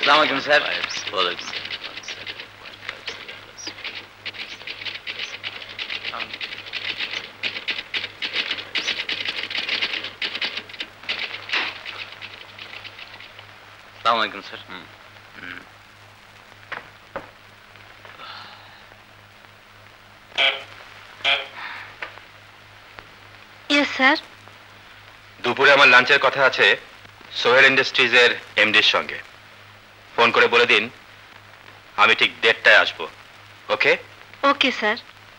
আসসালামু আলাইকুম স্যার। ওয়ালাইকুম আসসালামু আলাইকুম স্যার। Yes sir. দুপুরে আমার লাঞ্চের কথা আছে সোহেল ইন্ডাস্ট্রিজের এমডির সঙ্গে। ফোন করে বলে দিন আমি ঠিক 1:30টায় আসবো। Okay? Okay sir.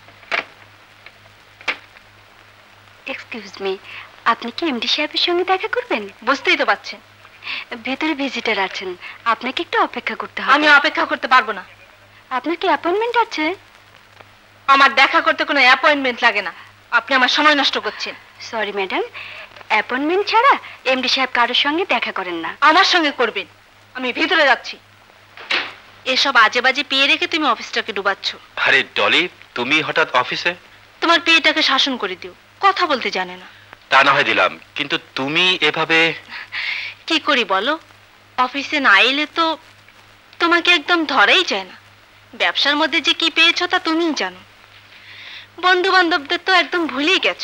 Excuse me, আপনি কি এমডি সাহেবের সঙ্গে দেখা করবেন? বুঝতেই তো পাচ্ছেন ভেতরে ভিজিটার আছেন, আপনাকে একটু অপেক্ষা করতে হবে। আমি অপেক্ষা করতে পারবো না। আপনার কি অ্যাপয়েন্টমেন্ট আছে? আমার দেখা করতে কোনো অ্যাপয়েন্টমেন্ট লাগে না। আপনি আমার সময় নষ্ট করছেন। সরি ম্যাডাম, অ্যাপয়েন্টমেন্ট ছাড়া এমডি সাহেব কারোর সঙ্গে দেখা করেন না। আমার সঙ্গে করবেন। আমি ভিতরে যাচ্ছি। এসব আজে বাজে পেয়ে রেখে তুমি অফিসটাকে ডুবাচ্ছ। আরে ডলি, তুমি হঠাৎ অফিসে? তোমার পেয়েটাকে শাসন করে দিও, কথা বলতে জানে না। তা না হয় দিলাম, কিন্তু তুমি এভাবে কি করি বলো? অফিসে না এলে তো তোমাকে একদম ধরাই যায় না। ব্যবসার মধ্যে যে কি পেয়েছো তা তুমিই জানো। বন্ধু বান্ধবদের তো একদম ভুলেই গেছো।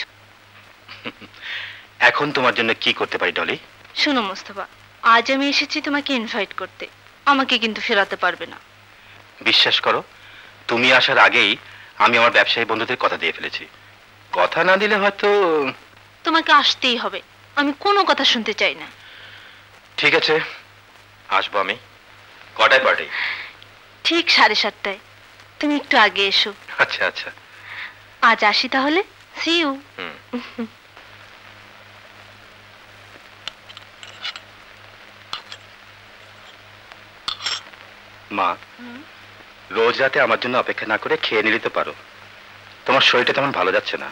এখন তোমার জন্য কি করতে পারি ডলি? শোনো মোস্তফা, আজ আমি এসেছি তোমাকে ইনভাইট করতে, আমাকে কিন্তু ফেরাতে পারবে না। বিশ্বাস করো, তুমি আসার আগেই আমি আমার ব্যবসায়ী বন্ধুদের কথা দিয়ে ফেলেছি। কথা না দিলে হয়তো। তোমাকে আসতেই হবে, আমি কোনো কথা শুনতে চাই না। ঠিক আছে, আসবো আমি। কটায় পার্টি? ঠিক 7:30টায়। তুমি একটু আগে এসো। আচ্ছা আচ্ছা, আজ আসি তাহলে। See you. মা, রোজ রাতে আমার জন্য অপেক্ষা না করে খেয়ে নিলে তো পারো। তোমার শরীরটা তেমন ভালো যাচ্ছে না।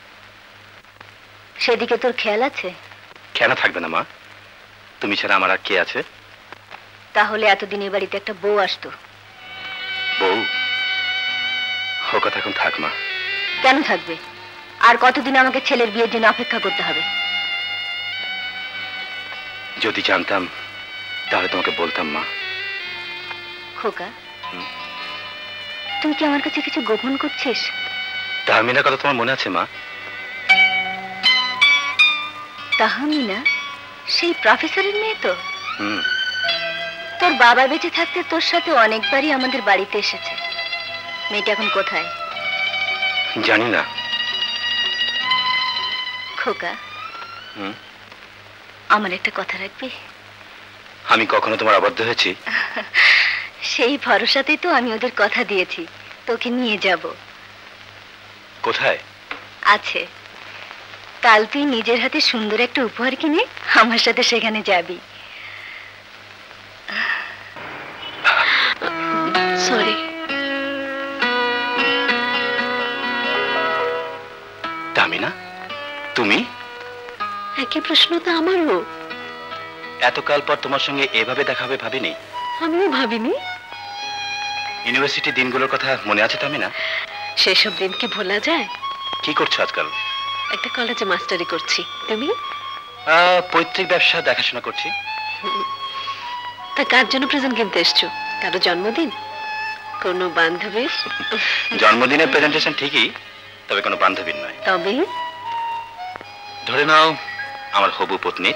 সেদিকে তোর খেয়াল আছে? কেন থাকবে না মা? তুমি ছাড়া আমার আর কে আছে? তাহলে এতদিন এই বাড়িতে একটা বউ আসতো। বউ? ও কথা এখন থাক মা। কেন থাকবে? আর কতদিন আমাকে ছেলের বিয়ের জন্য অপেক্ষা করতে হবে? যদি জানতাম তাহলে তোমাকে বলতাম মা। খোকা, তুই কি আমার কাছে কিছু গোপন করছিস? তাহমিনার কথা তোমার মনে আছে মা? তাহমিনা সেই প্রফেসরের মেয়ে তো? তোর বাবা বেঁচে থাকতে তোর সাথে অনেকবারই আমাদের বাড়িতে এসেছে। মেয়েটা এখন কোথায়? জানি না। খোকা, আমার একটা কথা রাখবি? আমি কখনো তোমার অবাধ্য হয়েছি? সেই ভরসাতেই তো আমি ওদের কথা দিয়েছি, তোকে নিয়ে যাব। কোথায়? আছে, কাল তুই নিজের হাতে সুন্দর একটা উপহার কিনে আমার সাথে সেখানে যাবি। সরি। তাহমিনা, তুমি? একই প্রশ্ন তো আমারও। এতকাল পর তোমার সঙ্গে এভাবে দেখা হবে ভাবিনি। আমিও ভাবিনি। ইউনিভার্সিটি দিনগুলোর কথা মনে আছে তাহমিনা? সেসব দিন কি ভোলা যায়? কি করছো আজকাল? একটা কলেজে মাস্টারি করছি। তুমি? পৈতৃক ব্যবসা দেখাশোনা করছি। তা কার জন্য প্রেজেন্ট কিনতে এসছো? কারো জন্মদিন? কোনো বান্ধবীর? জন্মদিনের প্রেজেন্টেশন ঠিকই, তবে কোনো বান্ধবীর নয়। তবে ধরে নাও আমার হবু পত্নীর।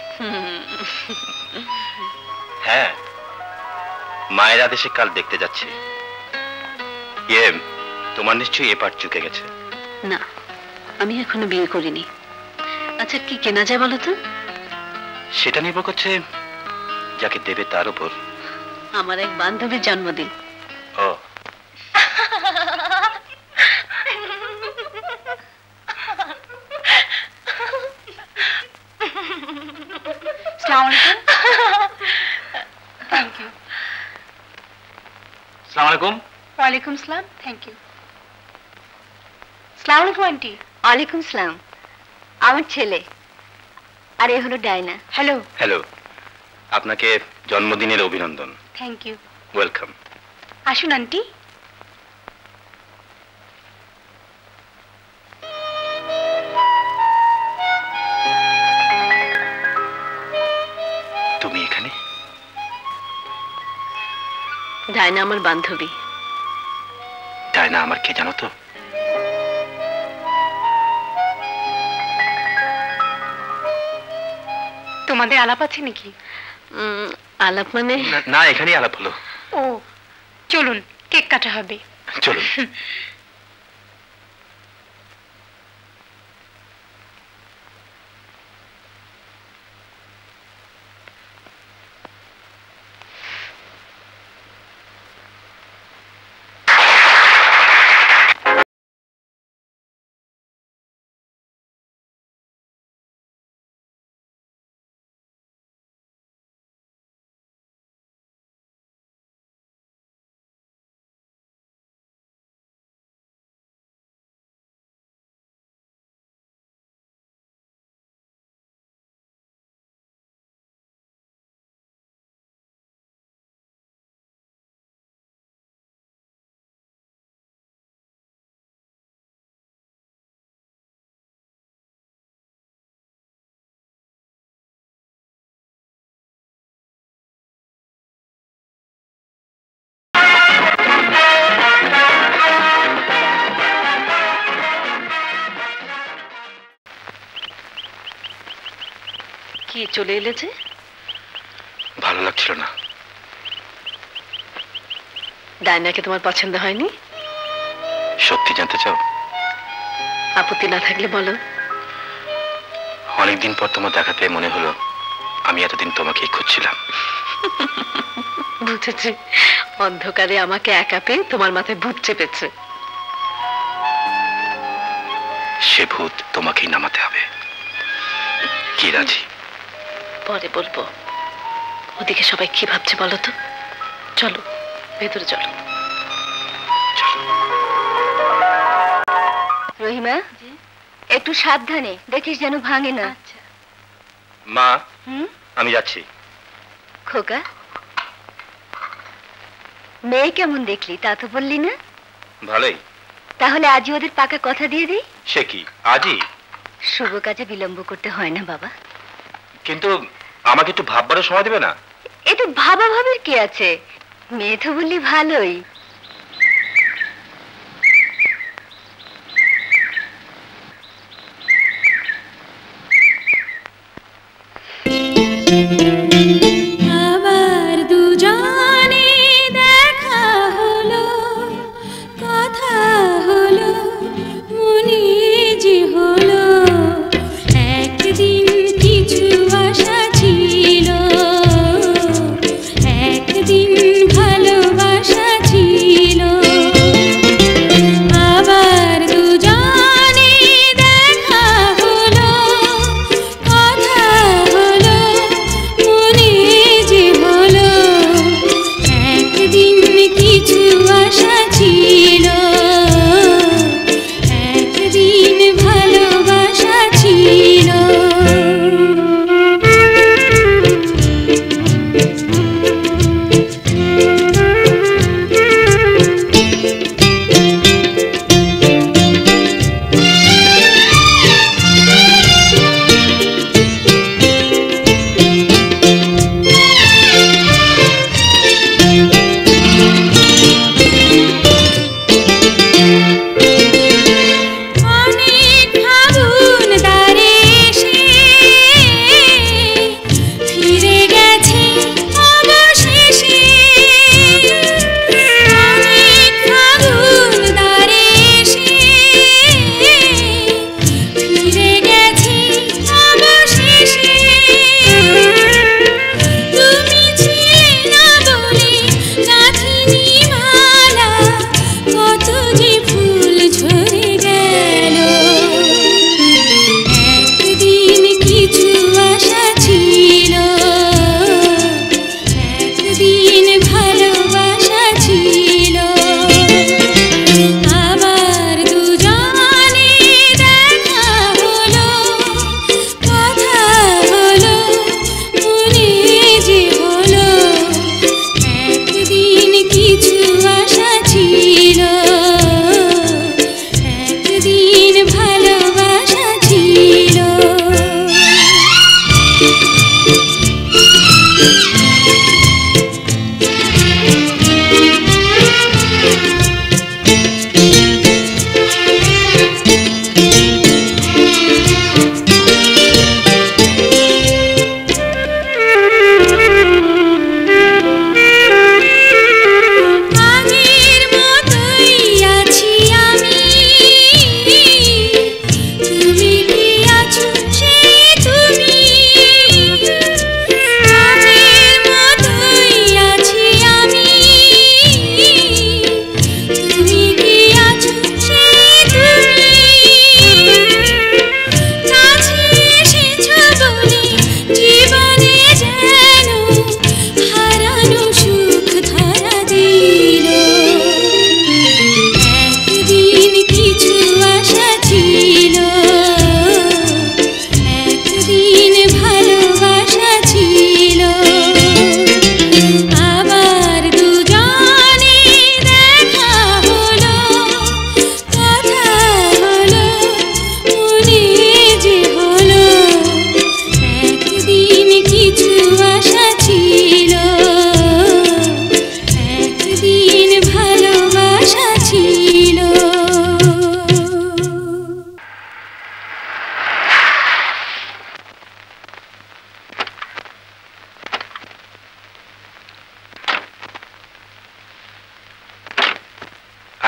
হ্যাঁ, মায়ের আদেশে কাল দেখতে যাচ্ছি। তোমার নিশ্চয়ই এ পার চুকে গেছে। না, আমি এখনো বিয়ে করিনি। আচ্ছা, কি কেনা যায় বলো তো? সেটা নির্ভর করছে যাকে দেবে তার উপর। আমার এক বান্ধবীর জন্মদিন। ও, আসসালামু আলাইকুম। Thank you. আসসালামু আলাইকুম। ওয়ালাইকুম আসসালাম। Thank you. আসসালামু আলাইকুম আন্টি। ওয়ালাইকুম সালাম। আমার ছেলে, আর এ হলো ডায়না। হ্যালো। হ্যালো। আপনাকে জন্মদিনের অভিনন্দন। Thank you. ওয়েলকাম। আসুন আন্টি। তুমি এখানে? ডায়না আমার বান্ধবী। ডায়না আমার কে জানো তো? তোমাদের আলাপ আছে নাকি? আলাপ মানে? না, এখানেই আলাপ হলো। ও, চলুন কেক কাটা হবে। চলুন। কি চলে এলে যে? ভালো লাগছিল না। ডায়নাকে তোমার পছন্দ হয়নি? সত্যি জানতে চাও? আপত্তি না থাকলে বলো। অনেকদিন পর তোমার দেখা পেয়ে মনে হলো আমি এতদিন তোমাকেই খুঁজছিলাম। বুঝেছি, অন্ধকারে আমাকে একা পেয়ে তোমার মাথায় ভূত চেপেছে। সে ভূত তোমাকেই নামাতে হবে। কি রাজি? পরে বলবো। ওদিকে সবাই কি ভাবছে বলো তো। চলো ভেতরে চলো। রহিমা, একটু সাবধানে দেখিস যেন ভাঙে না। মা, আমি যাচ্ছি। খোকা, মেয়ে কেমন দেখলি তা তো বললি না? ভালোই। তাহলে আজই ওদের পাকা কথা দিয়ে দিই। সে কি আজই? শুভ কাজে বিলম্ব করতে হয় না বাবা। কিন্তু আমাকে একটু ভাববারও সময় দেবে না? এতে ভাবা ভাবের কি আছে? মেয়ে তো বললি ভালোই। আবার দুজনে দেখা হলো, কথা হলো, মনে যে হলো একদিন কিছু আশা ছিল, একদিন ভালোবাসা ছিল।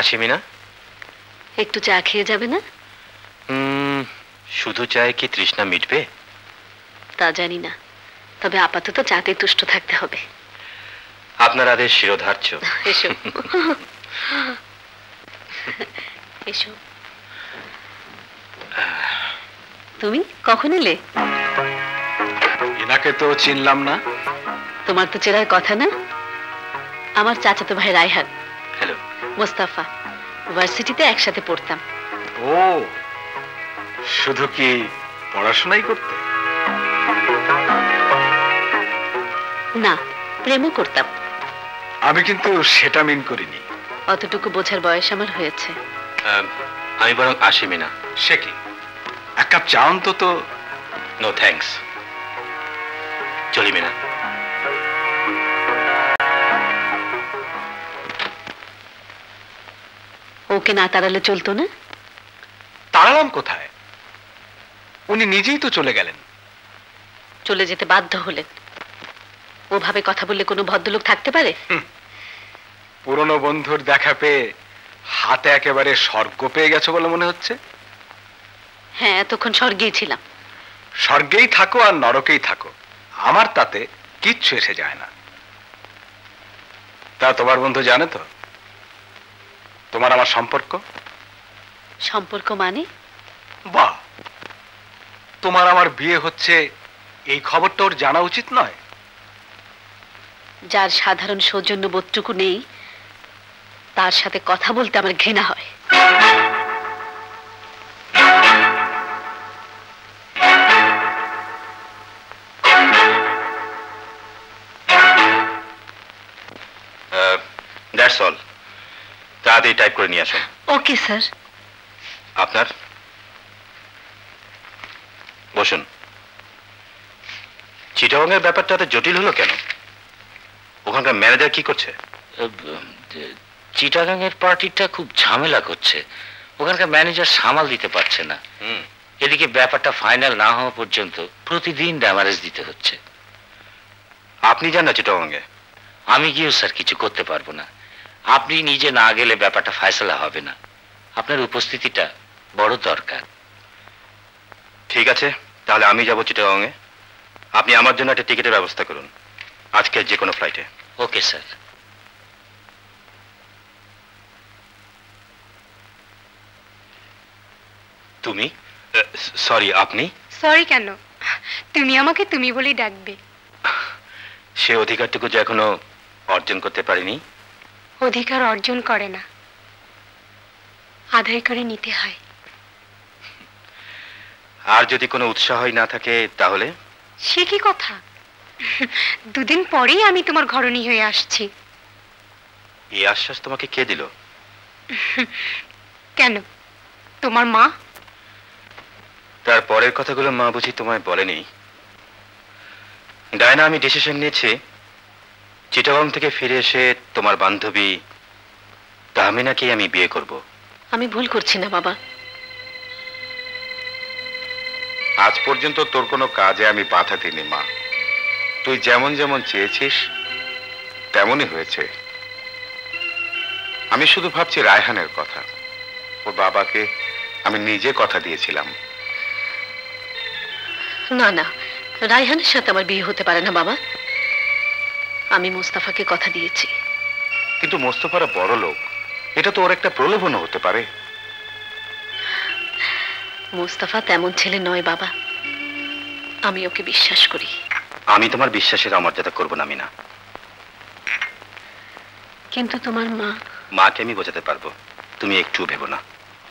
আসি মিনা। একটু চা খেয়ে যাবে না? শুধু চায় কি তৃষ্ণা মিটবে? তা জানি না, তবে আপাতত চাতে তুষ্ট থাকতে হবে। আপনার আদেশ শিরোধার্য। এসো এসো। তুমি কখন এলে? এনাকে তো চিনলাম না। তোমার তো চেনার কথা না। আমার চাচাতো ভাই রায়হান। হ্যালো। মোস্তাফা, ভার্সিটিতে একসাথে পড়তাম। ও, শুধু কি পড়াশোনাই করতে? না, প্রেমও করতাম। আমি কিন্তু সেটা মিন করিনি। অতটুকু বোঝার বয়স আমার হয়েছে। আমি বরং আসি মিনা। সে কি, এক কাপ চা অন্তত? নো থ্যাঙ্কস, চলি মিনা। ওকে না তাড়ালে চলতো না? তাড়ালাম কোথায়? উনি নিজেই তো চলে গেলেন। চলে যেতে বাধ্য হলেন। ওভাবে কথা বললে কোনো ভদ্রলোক থাকতে পারে? পুরনো বন্ধুর দেখা পেয়ে হাতে একেবারে স্বর্গ পেয়ে গেছো বলে মনে হচ্ছে। হ্যাঁ, এতক্ষণ স্বর্গেই ছিলাম। স্বর্গেই থাকো আর নরকেই থাকো, আমার তাতে কিচ্ছু এসে যায় না। তা তোমার বন্ধু জানে তো তোমার আমার সম্পর্ক? সম্পর্ক মানে? বাহ, তোমার আমার বিয়ে হচ্ছে এই খবরটা ওর জানা উচিত নয়? যার সাধারণ সৌজন্য বোধটুকু নেই, তার সাথে কথা বলতে আমার ঘৃণা হয়। That's all. তাড়াতাড়ি টাইপ করে নিয়ে আসুন। Okay sir. আপনার বসুন। চিটাগংয়ের ব্যাপারটা এত জটিল হলো কেন? ওখানকার ম্যানেজার কি করছে? চিটাগাংয়ের পার্টিটা খুব ঝামেলা করছে, ওখানকার ম্যানেজার সামাল দিতে পারছে না। এদিকে ব্যাপারটা ফাইনাল না হওয়া পর্যন্ত প্রতিদিন ড্যামারেজ দিতে হচ্ছে। আপনি যান না চিটাগংয়ে? আমি গিয়েও স্যার কিছু করতে পারবো না। আপনি নিজে না গেলে ব্যাপারটা ফয়সালা হবে না। আপনার উপস্থিতিটা বড় দরকার। ঠিক আছে, তাহলে আমি যাব চিটাগংয়ে। আপনি আমার জন্য একটা টিকিটের ব্যবস্থা করুন, আজকের যে কোনো ফ্লাইটে। Okay sir. তুমি? সরি, আপনি? সরি কেন? তুমি আমাকে তুমি বলেই ডাকবে। সে অধিকারটুকু যে এখনো অর্জন করতে পারিনি। অধিকার অর্জন করে না, আদায় করে নিতে হয়। আর যদি কোনো উৎসাহই না থাকে তাহলে? সে কি কথা? দুদিন পরেই আমি তোমার ঘরণী হয়ে আসছি। এই আশ্বাস তোমাকে কে দিল? কেন, তোমার মা? তার পরের কথাগুলো মা বুঝি তোমায় বলেনি? ডায়না, আমি ডিসিশন নিয়েছি চিটাগং থেকে ফিরে এসে তোমার বান্ধবী তাহমিনাকে আমি বিয়ে করব। আমি ভুল করছি না বাবা? আজ পর্যন্ত তোর কোনো কাজে আমি বাধা দিইনি মা। তুই যেমন যেমন চেয়েছিস তেমনই হয়েছে। আমি শুধু ভাবছি রায়হানের কথা। ওর বাবাকে আমি নিজে কথা দিয়েছিলাম। না না, রায়হানের সাথে আমার বিয়ে হতে পারে না বাবা। আমি মোস্তাফাকে কথা দিয়েছি। কিন্তু মোস্তফারা বড় লোক, এটা তো ওর একটা প্রলোভন হতে পারে। মোস্তাফা তেমন ছেলে নয় বাবা, আমি ওকে বিশ্বাস করি। আমি তোমার বিশ্বাসের অমর্যাদা করব না মিনা। কিন্তু তোমার মা? মাকে আমি বোঝাতে পারবো, তুমি একটু ভেবো না।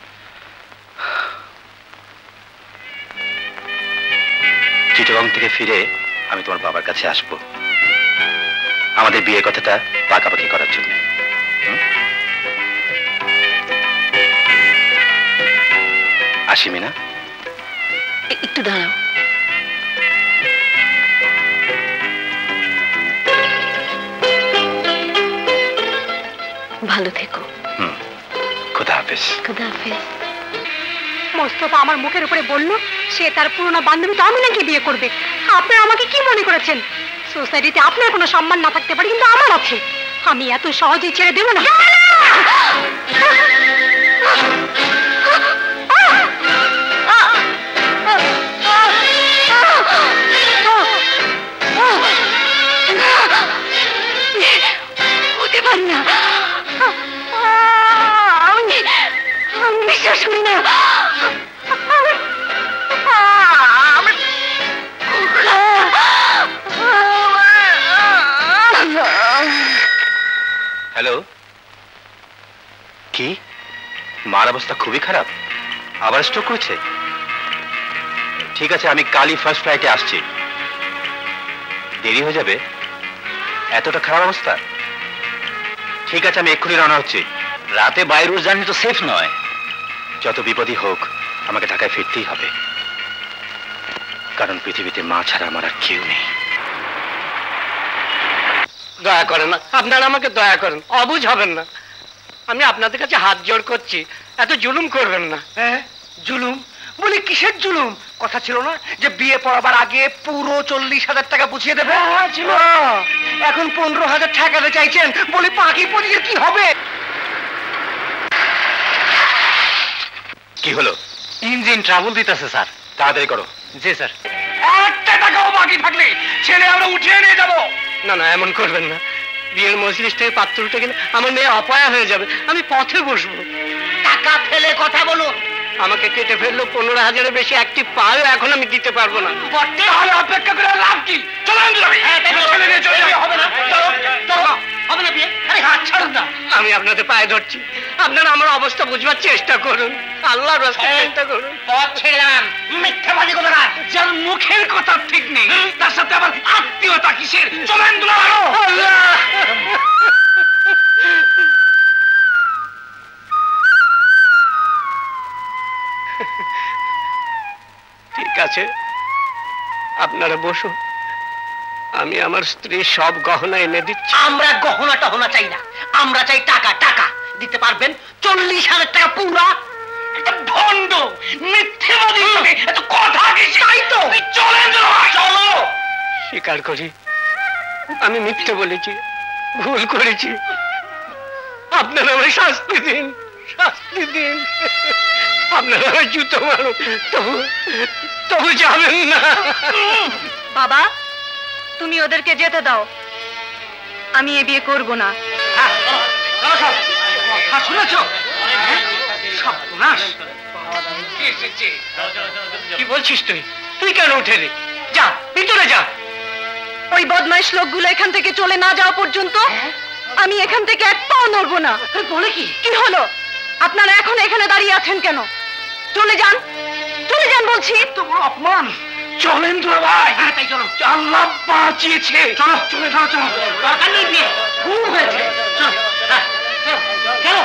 চিটাগং থেকে ফিরে আমি তোমার বাবার কাছে আসবো আমাদের বিয়ের কথাটা পাকাপাকি করার জন্য। আসি মিনা। একটু দাঁড়াও। ভালো থেকো। খোদা হাফেজ। খোদা হাফেজ। মোস্তফা আমার মুখের উপরে বলল সে তার পুরনো বান্ধবী তাহমিনাকে বিয়ে করবে। আপনারা আমাকে কি মনে করেছেন? সোসাইটিতে আপনার কোনো সম্মান না থাকতে পারে, কিন্তু আমার আছে। আমি এত সহজেই ছেড়ে দেব না। হতে পারে না, আমি বিশ্বাস করি না। হ্যালো, কি মার অবস্থা খুবই খারাপ? আবার স্ট্রোক করেছে? ঠিক আছে, আমি কালই ফার্স্ট ফ্লাইটে আসছি। দেরি হয়ে যাবে? এতটা খারাপ অবস্থা? ঠিক আছে, আমি এক্ষুনি রওনা হচ্ছি। রাতে বাই রোড জার্নি তো সেফ নয়। যত বিপদই হোক আমাকে ঢাকায় ফিরতেই হবে, কারণ পৃথিবীতে মা ছাড়া আমার আর কেউ নেই। দয়া করেন না, আপনারা আমাকে দয়া করেন, অবুঝ হবেন না। আমি আপনাদের কাছে হাত জোড় করছি, এত জুলুম করবেন না। হ্যাঁ, জুলুম? বলি কিসের জুলুম? কথা ছিল না যে বিয়ে পড়াবার আগে পুরো 40,000 টাকা বুঝিয়ে দেবে? এখন 15,000 টাকাতে চাইছেন, বলি পাখি পড়িয়ে কি হবে? কি হলো? ইঞ্জিন ট্রাবল দিতেছে স্যার। তাড়াতাড়ি করো। জি স্যার। একটা টাকাও বাকি থাকলে ছেলে আমরা উঠিয়ে নিয়ে যাবো। না না, এমন করবেন না। বিয়ের মজলিস থেকে পাত্র উঠে গেলে আমার মেয়ে অপায়া হয়ে যাবে, আমি পথে বসবো। টাকা ফেলে কথা বলুন। আমাকে কেটে ফেললো 15,000-এর বেশি একটি পাও এখন আমি দিতে পারবো না। তাহলে অপেক্ষা করে লাভ কি? চলো হবে না, হবে না বিয়ে। আরে হাত ছাড়ুন না। আমি আপনাদের পায়ে ধরছি, আপনারা আমার অবস্থা বুঝবার চেষ্টা করুন, আল্লাহর রাস্তায় চেষ্টা করুন। পথ ছেড়লাম, মিথ্যাবাদী কথা না। যার মুখের কথা ঠিক নেই তার সাথে আবার আত্মীয়তা কিসের? চলেন দুলাভাই। আল্লাহ! ঠিক আছে, আপনারা বসুন, আমি আমার স্ত্রীর সব গহনা এনে দিচ্ছি। আমরা গহনা টহনা চাই না, আমরা চাই টাকা। টাকা দিতে পারবেন? 40,000 টাকা পুরা। একটা ভণ্ড মিথ্যেবাদী, এত কথা কি? চাই তো। চলেন দুলাভাই, চলো। স্বীকার করি আমি মিথ্যে বলেছি, ভুল করেছি। আপনারা আমায় শাস্তি দিন, শাস্তি দিন। আপনারা আমায় জুতো মারুন, তবু যাবেন না। বাবা, তুমি ওদেরকে যেতে দাও, আমি এ বিয়ে করব না। কথা শুনেছ? সর্বনাশ। কি বলছিস তুই? তুই কেন উঠে রে? যা ভিতরে যা। ওই বদমাইশ লোকগুলো এখান থেকে চলে না যাওয়া পর্যন্ত আমি এখান থেকে এক পাও নড়বো না। বলে কি? কি হলো? আপনারা এখন এখানে দাঁড়িয়ে আছেন কেন? চলে যান, চলে যান বলছি। তো বড় অপমান। চলেন দুলাভাই। হ্যাঁ তাই চলো। আল্লাহ বাঁচিয়েছে। চলো চলে চলো চলো। দরকার নেই বিয়ে, খুব হয়েছে। চলো চলো।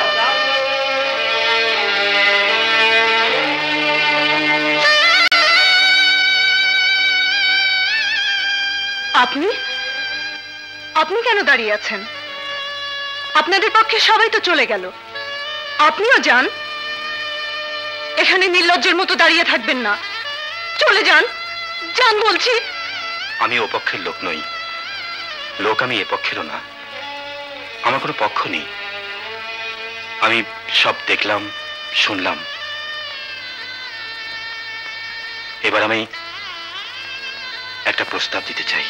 আপনি আপনি কেন দাঁড়িয়ে আছেন? আপনাদের পক্ষে সবাই তো চলে গেল, আপনিও যান। এখানে নির্লজ্জের মতো দাঁড়িয়ে থাকবেন না, চলে যান, যান বলছি। আমি ও পক্ষের লোক নই, লোক আমি এ পক্ষেরও না। আমার কোনো পক্ষ নেই। আমি সব দেখলাম, শুনলাম। এবার আমি একটা প্রস্তাব দিতে চাই।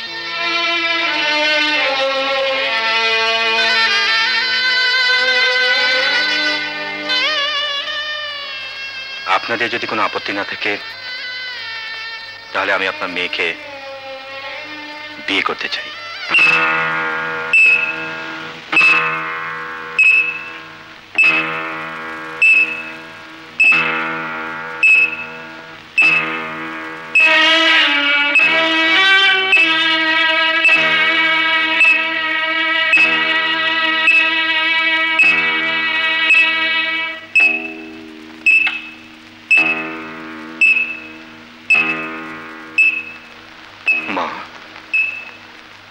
আপনাদের যদি কোনো আপত্তি না থাকে তাহলে আমি আপনার মেয়েকে বিয়ে করতে চাই। মা,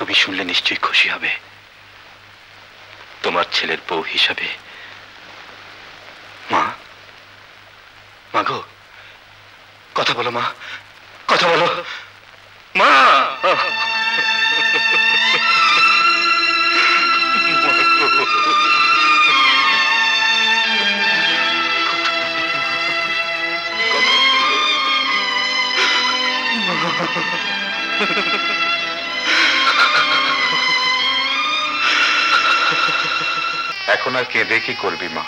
তুমি শুনলে নিশ্চয়ই খুশি হবে। তোমার ছেলের বউ হিসাবে। মা, মা গো, কথা বলো মা, কথা বলো মা। এখন আর কেঁদে কি করবি মা?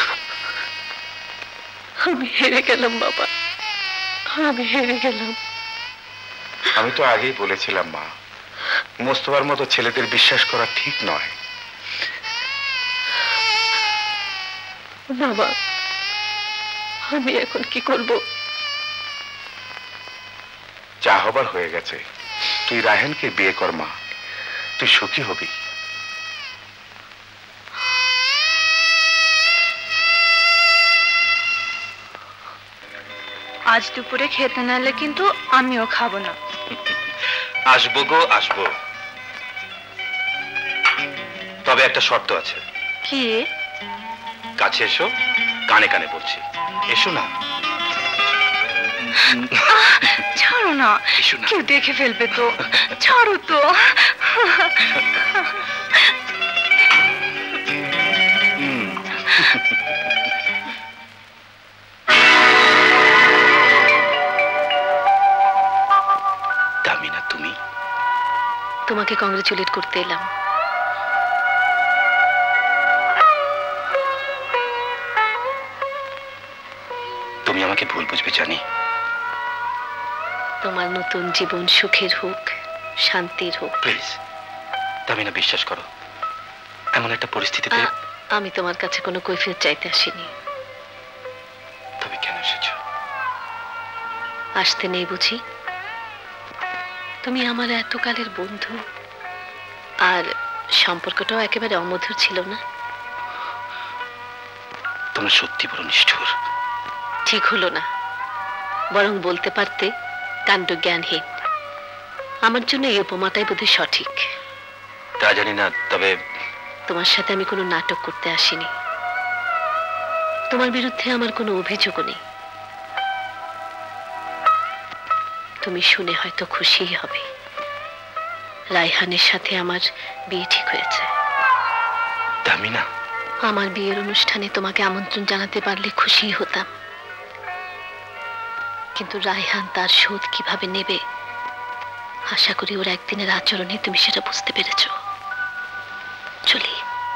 আমি হেরে গেলাম বাবা, আমি হেরে গেলাম। আমি তো আগেই বলেছিলাম মা, মোস্তফার মতো ছেলেদের বিশ্বাস করা ঠিক নয়। বাবা, আমি এখন কি করব? যা হবার হয়ে গেছে। তুই রায়হানকে বিয়ে কর মা, তুই সুখী হবি। আজ দুপুরে খেতে না এলে কিন্তু আমিও খাবো না। আসবো গো, আসবো, তবে একটা শর্ত আছে। কি? কাছে এসো, কানে কানে বলছি, এসো না। ছাড়ো না, কেউ দেখে ফেলবে তো, ছাড়ো তো। দামিনা, তুমি? তোমাকে কংগ্রেচুলেট করতে এলাম। তুমি আমাকে ভুল বুঝবে জানি। তোমার নতুন জীবন সুখের হোক, শান্তির হোক। প্লিজ দামিনা, বিশ্বাস করো, এমন একটা পরিস্থিতিতে। আমি তোমার কাছে কোনো কৈফিয়ত চাইতে আসিনি। তবে কেন এসেছো? আসতে নেই বুঝি? তুমি আমার এতকালের বন্ধু, আর সম্পর্কটাও একেবারে অমধুর ছিল না। তোমরা সত্যি বড় নিষ্ঠুর। ঠিক হলো না, বরং বলতে পারতে কাণ্ড জ্ঞানহীন। আমার জন্য এই উপমাটাই বোধহয় সঠিক। তা জানি না, তবে তোমার সাথে আমি কোনো নাটক করতে আসিনি। তোমার বিরুদ্ধে আমার কোনো অভিযোগও নেই। তুমি শুনে হয়তো খুশিই হবে, রায়হানের সাথে আমার বিয়ে ঠিক হয়েছে। দামিনা, আমার বিয়ের অনুষ্ঠানে তোমাকে আমন্ত্রণ জানাতে পারলে খুশি হতাম, কিন্তু রায়হান তার শোধ কিভাবে নেবে আশা করি ওর একদিনের আচরণে তুমি সেটা বুঝতে পেরেছো। চলি।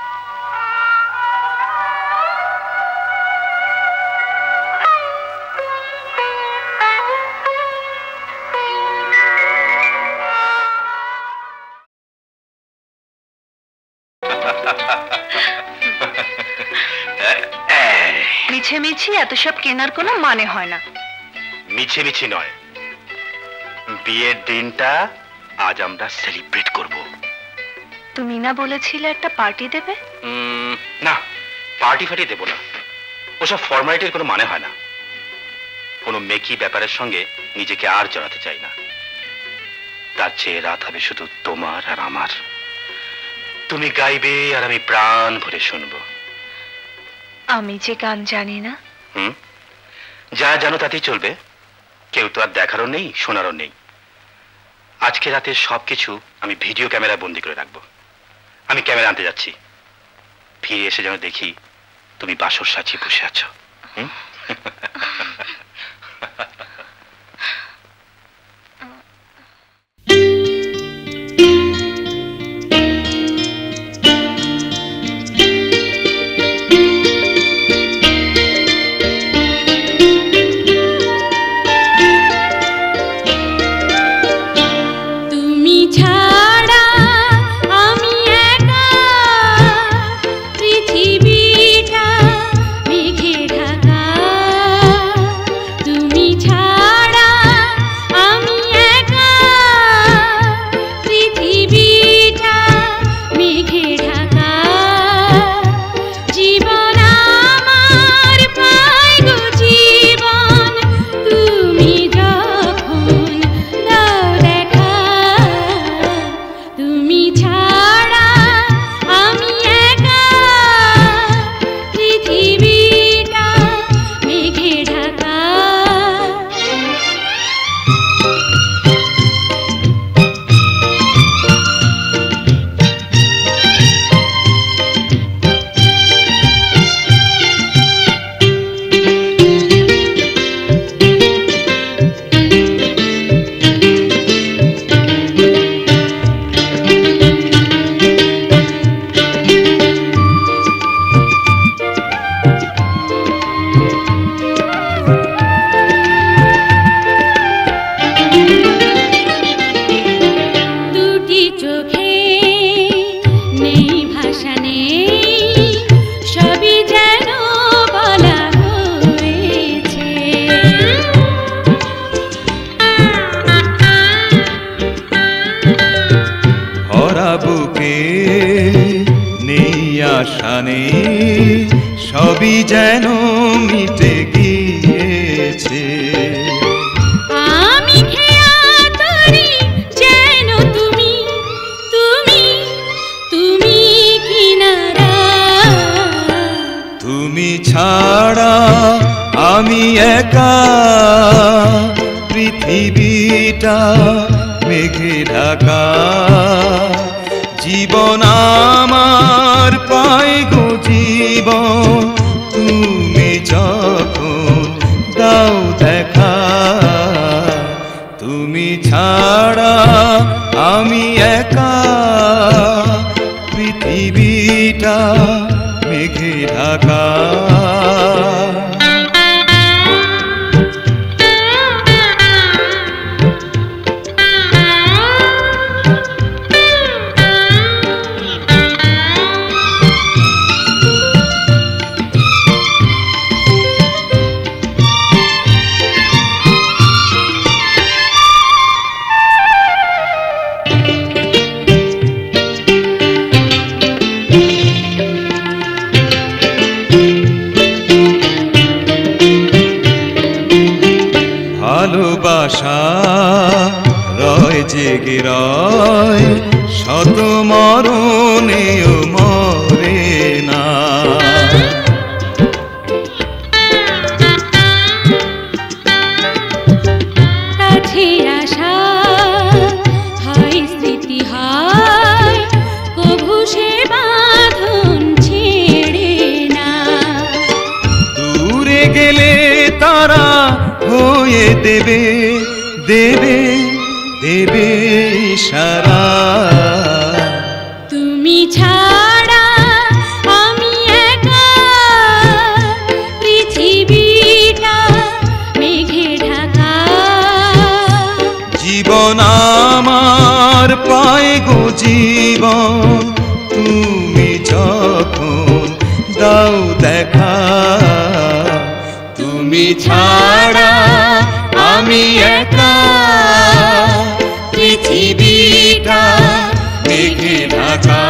মিছে মিছি এত সব কেনার কোনো মানে হয় না। মিছে মিছি নয়, বিয়ের দিনটা আজ আমরা সেলিব্রেট করব। তুমি না বলেছিলে একটা পার্টি দেবে? না, পার্টি ফাটি দেব না, ওসব ফর্মালিটির কোনো মানে হয় না। কোনো মেকি ব্যাপারের সঙ্গে নিজেকে আর জড়াতে চাই না। তার চেয়ে রাত হবে শুধু তোমার আর আমার। তুমি গাইবে আর আমি প্রাণ ভরে শুনবো। আমি যে গান জানি না। যা জানো তাতেই চলবে। কেউ তো আর দেখারও নেই, শোনারও নেই। আজকে রাতে সবকিছু আমি ভিডিও ক্যামেরা বন্দি করে রাখবো। আমি ক্যামেরা আনতে যাচ্ছি, ফিরে এসে যেন দেখি তুমি বাসর সাজিয়ে বসে আছো। আশা নেই, সবই যেন মিটে গিয়েছে। আমি খেয়া তরি যেন তুমি, তুমি, তুমি কিনারা। তুমি ছাড়া আমি একা, পৃথিবীটা মেঘে ঢাকা। জীবন আমার পায় গো জীবন, তুমি যখন দাও দেখা। তুমি ছাড়া আমি একা, পৃথিবীটা মেঘে ঢাকা। ভালোবাসা রয় জেগে রয়, শত মরণেও মরে না। কাছে আসা হয় স্মৃতি হয়, কভু সে বাঁধন ছেড়ে না। দূরে গেলে তারা হয়ে দেবে দেবে দেবে ইশারা। তুমি ছাড়া আমি একা, পৃথিবীটা মেঘে ঢাকা। জীবন আমার পায় গো জীবন, তুমি যখন দাও দেখা। তুমি ছাড়া আমি একা, পৃথিবীটা মেঘে ঢাকা।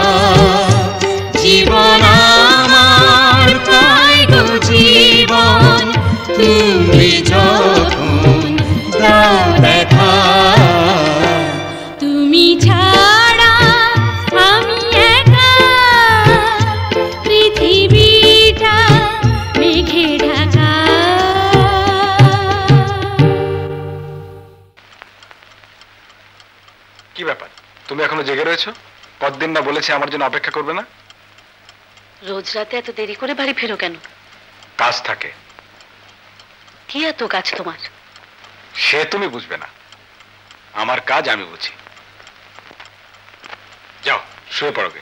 জীবন আমার পায় গো জীবন, তুমি যখন দাও দেখা। তুমি ছাড়া আমি একা, পৃথিবীটা মেঘে ঢাকা। কি ব্যাপার, তুমি এখনো জেগে রয়েছো? কতদিন না বলেছে আমার জন্য অপেক্ষা করবে না? রোজ রাতে এত দেরি করে বাড়ি ফেরো কেন? কাজ থাকে। কি এত কাজ তোমার? সে তুমি বুঝবে না, আমার কাজ আমি বুঝি। যাও শুয়ে পড়োগে।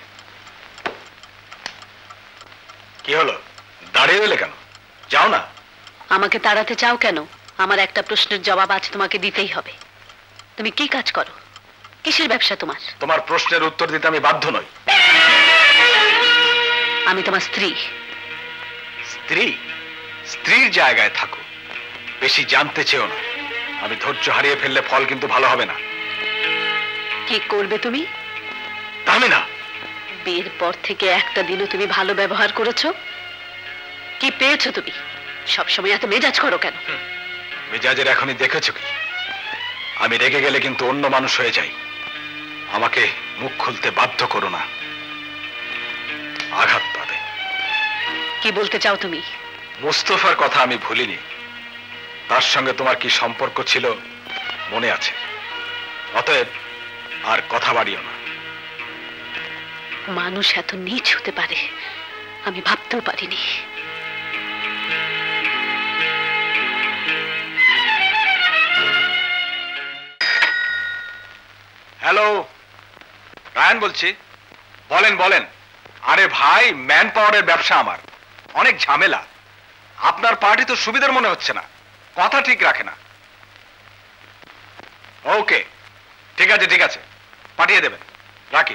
কি হলো, দাঁড়িয়ে রইলে কেন? যাও না। আমাকে তাড়াতে চাও কেন? আমার একটা প্রশ্নের জবাব আজ তোমাকে দিতেই হবে। তুমি কি কাজ করো? কিসের ব্যবসা তোমার? তোমার প্রশ্নের উত্তর দিতে আমি বাধ্য নই। আমি তোমার স্ত্রী। স্ত্রী? স্ত্রীর জায়গায় থাকো, বেশি জানতে চেও না। আমি ধৈর্য হারিয়ে ফেললে ফল কিন্তু ভালো হবে না। কি করবে তুমি? আমি না। বিয়ের পর থেকে একটা দিনও তুমি ভালো ব্যবহার করেছো? কি পেয়েছো তুমি? সবসময় এত মেজাজ করো কেন? মেজাজের এখনই দেখেছো কি? আমি রেগে গেলে কিন্তু অন্য মানুষ হয়ে যাই। আমাকে মুখ খুলতে বাধ্য করো না, আঘাত পাবে। কি বলতে চাও তুমি? মুস্তফার কথা আমি ভুলিনি। তার সঙ্গে তোমার কি সম্পর্ক ছিল মনে আছে। অতএব আর কথা বাড়িও না। মানুষ এত নীচ হতে পারে আমি ভাবতেও পারিনি। হ্যালো, রায়ান বলছি। বলেন বলেন। আরে ভাই, ম্যান পাওয়ারের ব্যবসা আমার, অনেক ঝামেলা। আপনার পার্টি তো সুবিধার মনে হচ্ছে না, কথা ঠিক রাখে না। ওকে, ঠিক আছে ঠিক আছে, পাঠিয়ে দেবেন। রাখি।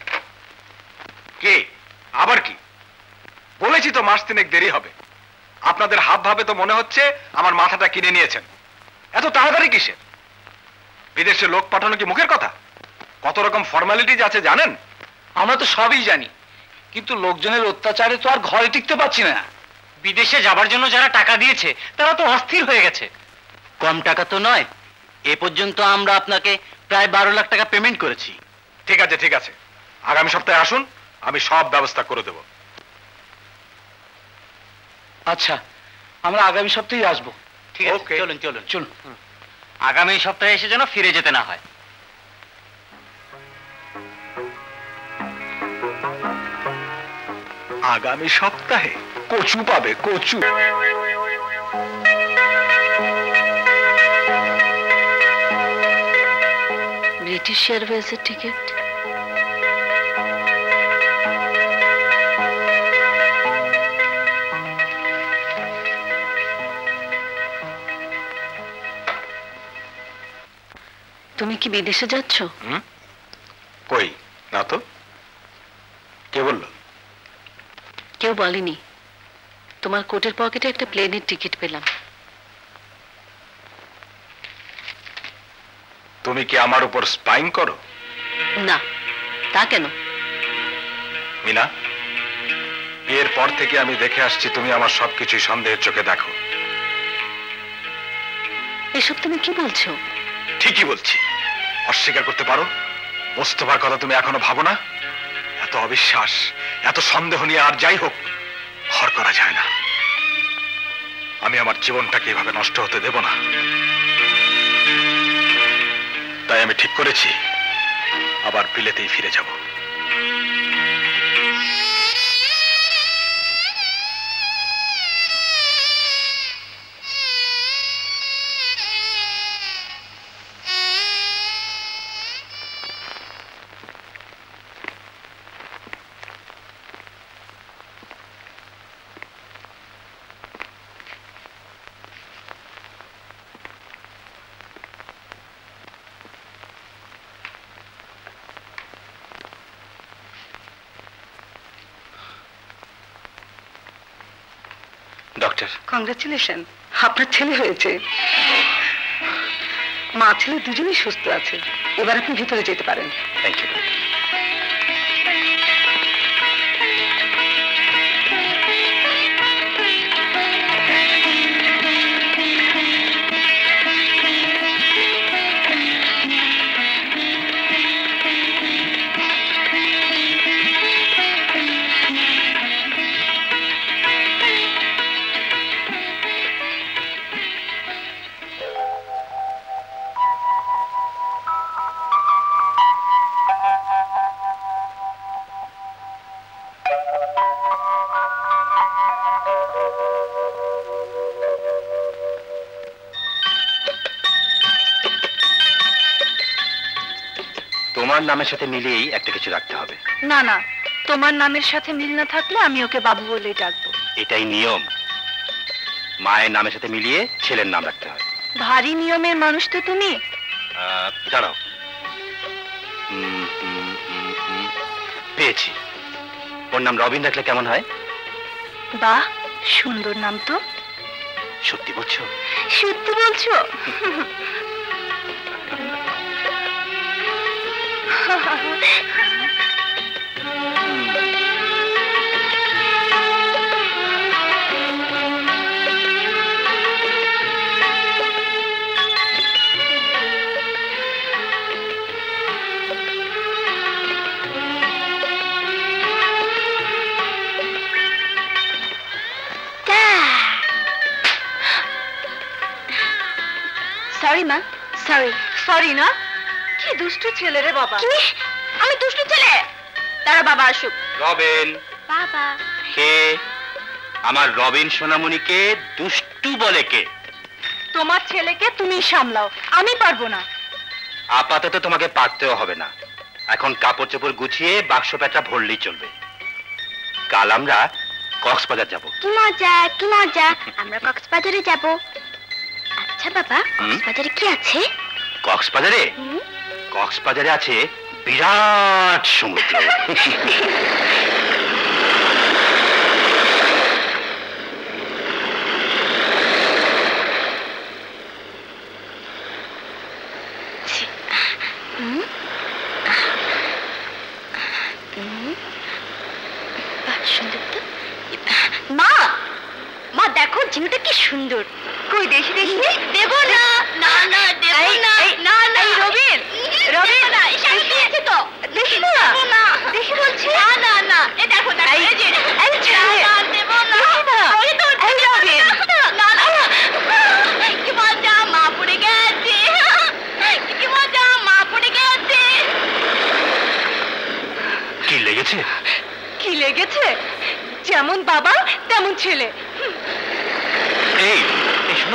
কি আবার কি? বলেছি তো মাস তিনেক দেরি হবে। আপনাদের হাব ভাবে তো মনে হচ্ছে আমার মাথাটা কিনে নিয়েছেন। এত তাড়াতাড়ি কিসের? বিদেশে লোক পাঠানো কি মুখের কথা? কত রকম ফর্মালিটিজ আছে জানেন? আমরা তো সবই জানি, কিন্তু লোকজনের অত্যাচারে তো আর ঘরে টিকতে পারছি না। বিদেশে যাবার জন্য যারা টাকা দিয়েছে তারা তো অস্থির হয়ে গেছে। কম টাকা তো নয়, এ পর্যন্ত আমরা আপনাকে প্রায় 12 লাখ টাকা পেমেন্ট করেছি। ঠিক আছে ঠিক আছে, আগামী সপ্তাহে আসুন, আমি সব ব্যবস্থা করে দেব। আচ্ছা, আমরা আগামী সপ্তাহে আসবো। ঠিক আছে, Okay. চলুন চলুন চলুন। আগামী সপ্তাহে এসে যেন ফিরে যেতে না হয়। আগামী সপ্তাহে কচু পাবে, কচু। ব্রিটিশ এয়ারওয়েজের টিকিট। তুমি কি বিদেশে যাচ্ছ? কই না তো, কে বললো? কেউ বলেনি। তোমার কোটের পকেটে একটা প্লেনের টিকিট পেলাম। তুমি কি আমার উপর স্পাইং করো? না, তা কেন? মিনা, বিয়ের পর থেকে আমি দেখে আসছি তুমি আমার সবকিছুই সন্দেহের চোখে দেখো। এসব তুমি কি বলছো? ঠিকই বলছি। অস্বীকার করতে পারো? মোস্তফার কথা তুমি এখনো ভাবো না? এত অবিশ্বাস, এত সন্দেহ নিয়ে আর যাই হোক ঘর করা যায় না। আমি আমার জীবনটাকে এভাবে নষ্ট হতে দেব না। তাই আমি ঠিক করেছি আবার বিলেতেই ফিরে যাব। ডক্টর, কংগ্রাচুলেশন, আপনার ছেলে হয়েছে। মা ছেলে দুজনেই সুস্থ আছে। এবার আপনি ভিতরে যেতে পারেন। Thank you doctor. তোমার নামের সাথে মিলিয়েই একটা কিছু রাখতে হবে। না না, তোমার নামের সাথে মিল না থাকলে আমি ওকে বাবু বলেই ডাকবো। এটাই নিয়ম। মায়ের নামের সাথে মিলিয়ে ছেলের নাম রাখতে হয়। ভারী নিয়মের মানুষ তো তুমি। দাঁড়াও, পেয়েছি। ওর নাম রবিন রাখলে কেমন হয়? বাহ, সুন্দর নাম তো। সত্যি বলছো? সত্যি বলছো? সরি মা, সরি। সরি না? কি দুষ্টু ছেলে রে বাবা। কি? আমি দুষ্টু ছেলে? তারা বাবা আসুক। রবিন। বাবা। কে? আমার রবিন সোনামণিকে দুষ্টু বলে কে? তোমার ছেলেকে তুমি সামলাও, আমি পারবো না। আপাতত তোমাকে পারতেও হবে না। এখন কাপড় চোপড় গুছিয়ে বাক্স প্যাঁচা ভরলেই চলবে। কাল আমরা কক্সবাজার যাব। কি মজা, কি মজা। আমরা কক্সবাজারে যাব। আচ্ছা বাবা, কক্সবাজারে কি আছে? কক্সবাজারে? কক্সবাজারে আছে বিরাট সমুদ্র। চিনুটা কি সুন্দর। কই দেখি দেখি। দেব না, না না দেব না, না না রবিন, রবিন না, এসে আছে তো, দেখি না, দেখি বলছি। না না না, এ দেখো না, এই যে এই ছেলে, না দেব না, ওই তো এই রবিন, না না, কি মজা, মা পড়ে গেছে, কি মজা, মা পড়ে গেছে। কি লেগেছে? কি লেগেছে? যেমন বাবা তেমন ছেলে। এই শোনো,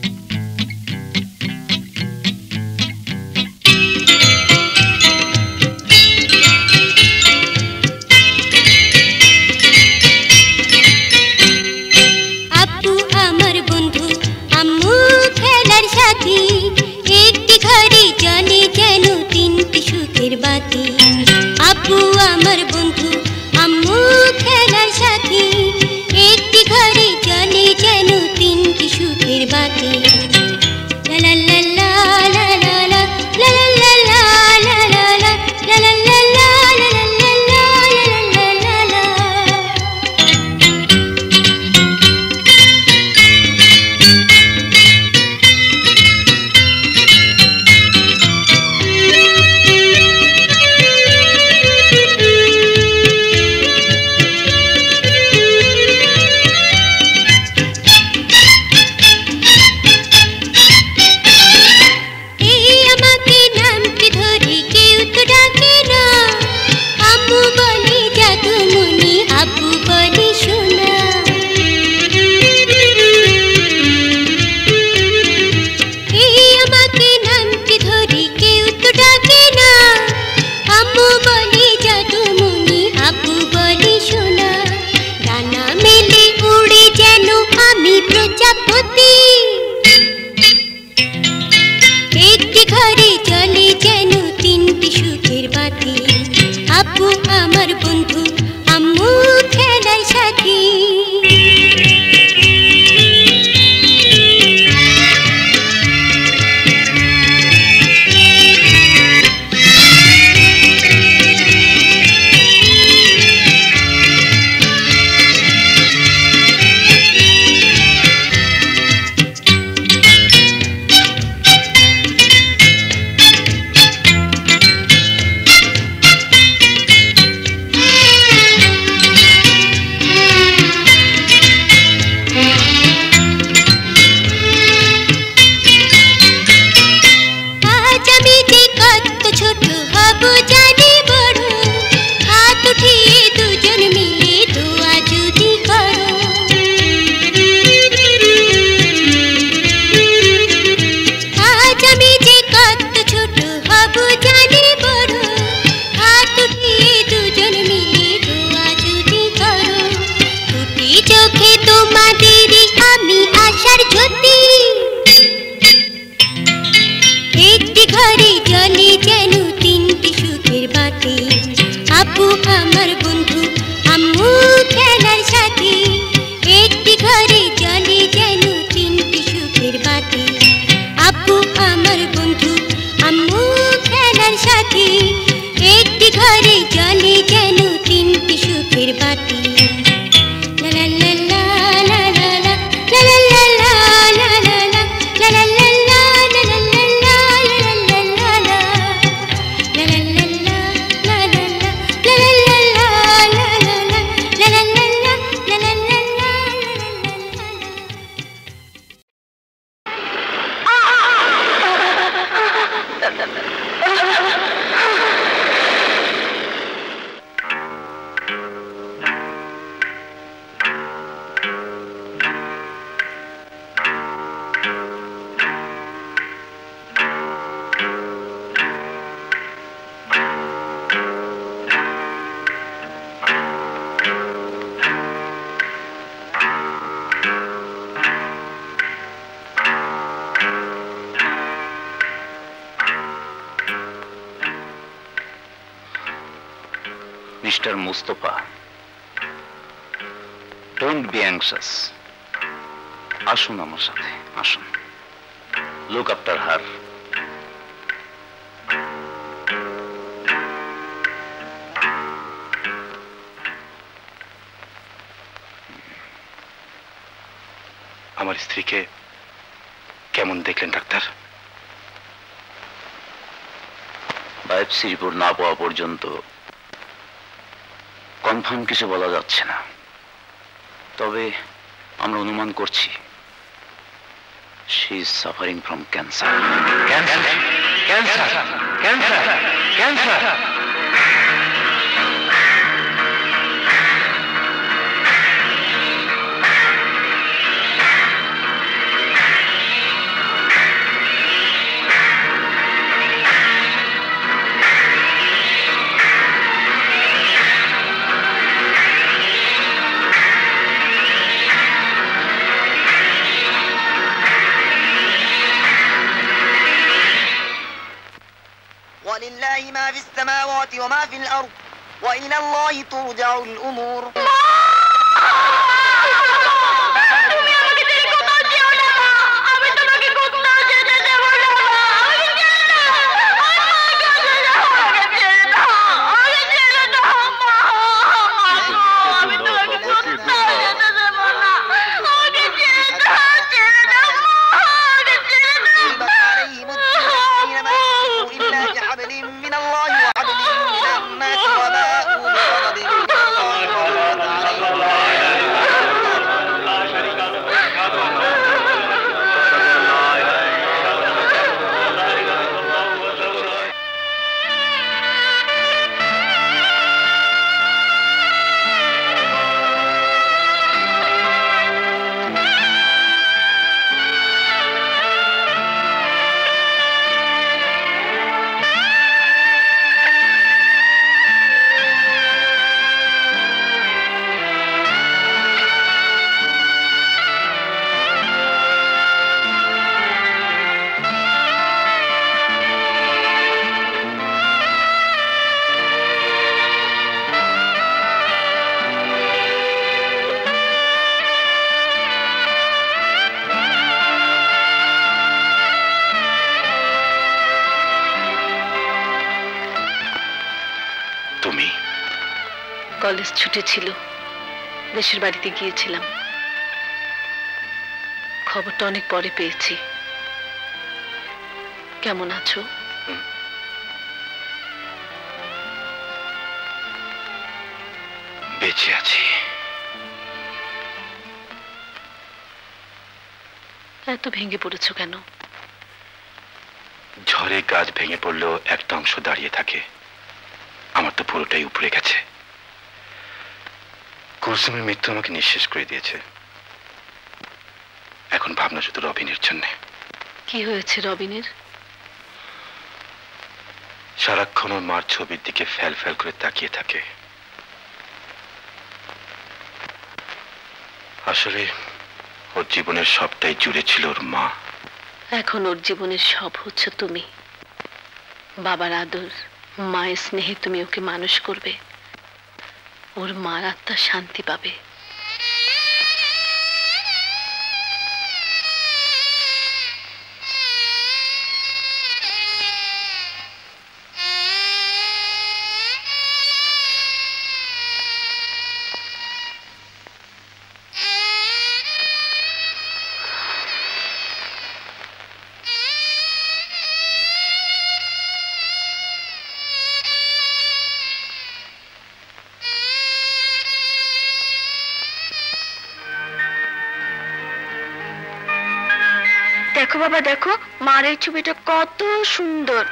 আপু আমার বন্ধু, আম্মু খেলার সাথী, একটি ঘরে জ্বলে যেন তিনটি সুখের বাতি। আপু আমার বন্ধু, আম্মু খেলার সাথী, একটি ঘরে জ্বলে যেন তিনটি সুখের বাতি। লা লা লা লা লা লা লা, লা লা লা লা লা লা লা, লা লা লা লা লা লা লা লা লা লা লা। এই আমাকে নামটি ধরে কেউ তো ডাকে না, আম্মু বলে জাদুমণি, আব্বু বলে সোনা। এই আমাকে নামটি ধরে কেউ তো ডাকে না, আম্মু বলে জাদুমণি, আব্বু বলে সোনা। ডানা মেলে উড়ে যেন আমি প্রজাপতি, একটি ঘরে জ্বলে যেন তিনটি সুখের বাতি। আপু আমার বন্ধু, আম্মু খেলার সাথী। আজ আমি যে কত ছোট হব জানি বড়, হাত উঠিয়ে দুজন মিলে দোয়া যদি করো। আজ আমি যে কত ছোট হব জানি বড়, হাত উঠিয়ে দুজন মিলে দোয়া যদি করো। দুটি চোখে তোমাদেরই আমি আশার জ্যোতি, একটি ঘরে জ্বলে যেন তিনটি সুখের বাতি। আপু আমার বন্ধু, আম্মু খেলার সাথী, একটি ঘরে জ্বলে যেন তিনটি সুখের বাতি। আপু আমার বন্ধু, আম্মু খেলার সাথী, একটি ঘরে জ্বলে যেন তিনটি সুখের বাতি। লা লা লা লা লা লা লা, লা লা লা লা লা লা লা, লা লা লা লা লা লা লা লা, লা লা লা লা লা, লা লা লা লা লা লা লা, লা লা লা লা লা লা লা, লা লা লা লা লা লা লা লা। Mister Mustafa, don't be anxious. আসুন আমার সাথে, আসুন। Look after her. আমার স্ত্রীকে কেমন দেখলেন ডাক্তার? বায়োপসি রিপোর্ট না পাওয়া পর্যন্ত কনফার্ম কিছু বলা যাচ্ছে না, তবে আমরা অনুমান করছি she is suffering from cancer. Cancer cancer cancer cancer! ولله ما في السماوات وما في الأرض وإلى الله ترجع الأمور college ছুটি ছিল, দেশের বাড়িতে গিয়েছিলাম। খবরটা অনেক পরে পেয়েছি। কেমন আছো? বেঁচে আছি। এত ভেঙে পড়েছো কেন? ঝড়ে গাছ ভেঙে পড়লেও একটা অংশ দাঁড়িয়ে থাকে, আমার তো পুরোটাই উপড়ে গেছে। কুলসুমের মৃত্যু আমাকে নিঃশেষ করে দিয়েছে। এখন ভাবনা শুধু রবিনের জন্য। কি হয়েছে রবিনের? সারাক্ষণ ওর মার ছবির দিকে ফ্যাল ফ্যাল করে তাকিয়ে থাকে। আসলে ওর জীবনের সবটাই জুড়ে ছিল ওর মা। এখন ওর জীবনের সব হচ্ছে তুমি। বাবার আদর, মায়ের স্নেহে তুমি ওকে মানুষ করবে। ওর মার আত্মা শান্তি পাবে। দেখো বাবা, দেখো মার এই ছবিটা কত সুন্দর।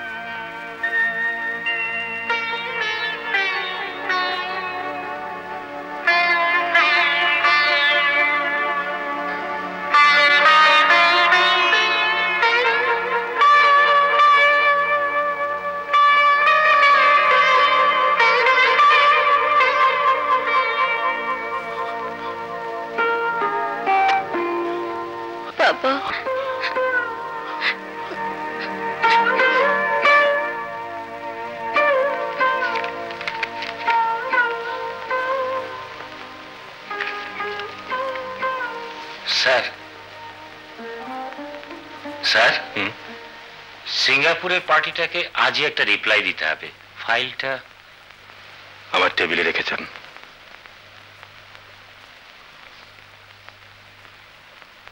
বাবা, স্যার, স্যার, সিঙ্গাপুরের পার্টিটাকে আজই একটা রিপ্লাই দিতে হবে। ফাইলটা আমার টেবিলে রেখেছেন।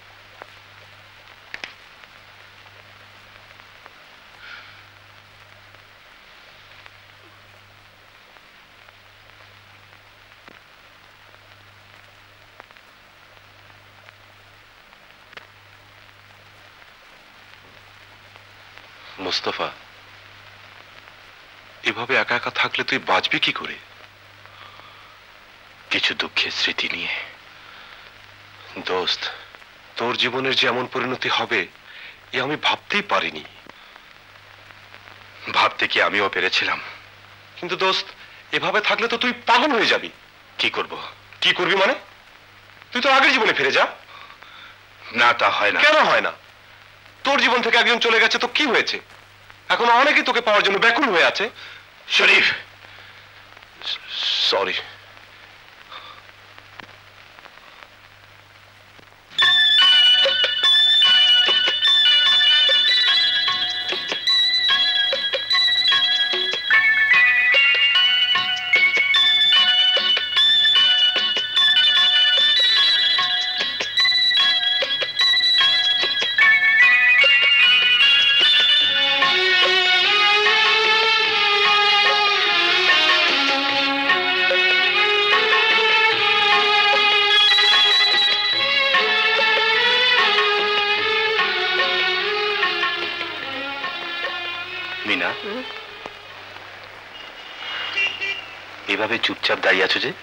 মোস্তফা, এভাবে একা একা থাকলে তুই বাঁচবি কি করে? কিছু দুঃখের স্মৃতি নিয়ে। দোস্ত, তোর জীবনের যে এমন পরিণতি হবে এ আমি ভাবতেই পারিনি। ভাবতে কি আমিও পেরেছিলাম? কিন্তু দোস্ত, এভাবে থাকলে তো তুই পাগল হয়ে যাবি। কি করব? কি করবি মানে? তুই তো আগের জীবনে ফিরে যা। না, তা হয় না। কেন হয় না? তোর জীবন থেকে একজন চলে গেছে তো কি হয়েছে? এখন অনেকেই তোকে পাওয়ার জন্য ব্যাকুল হয়ে আছে। শরীফ, সরি। মিনা, এভাবে চুপচাপ দাঁড়িয়ে আছো যে?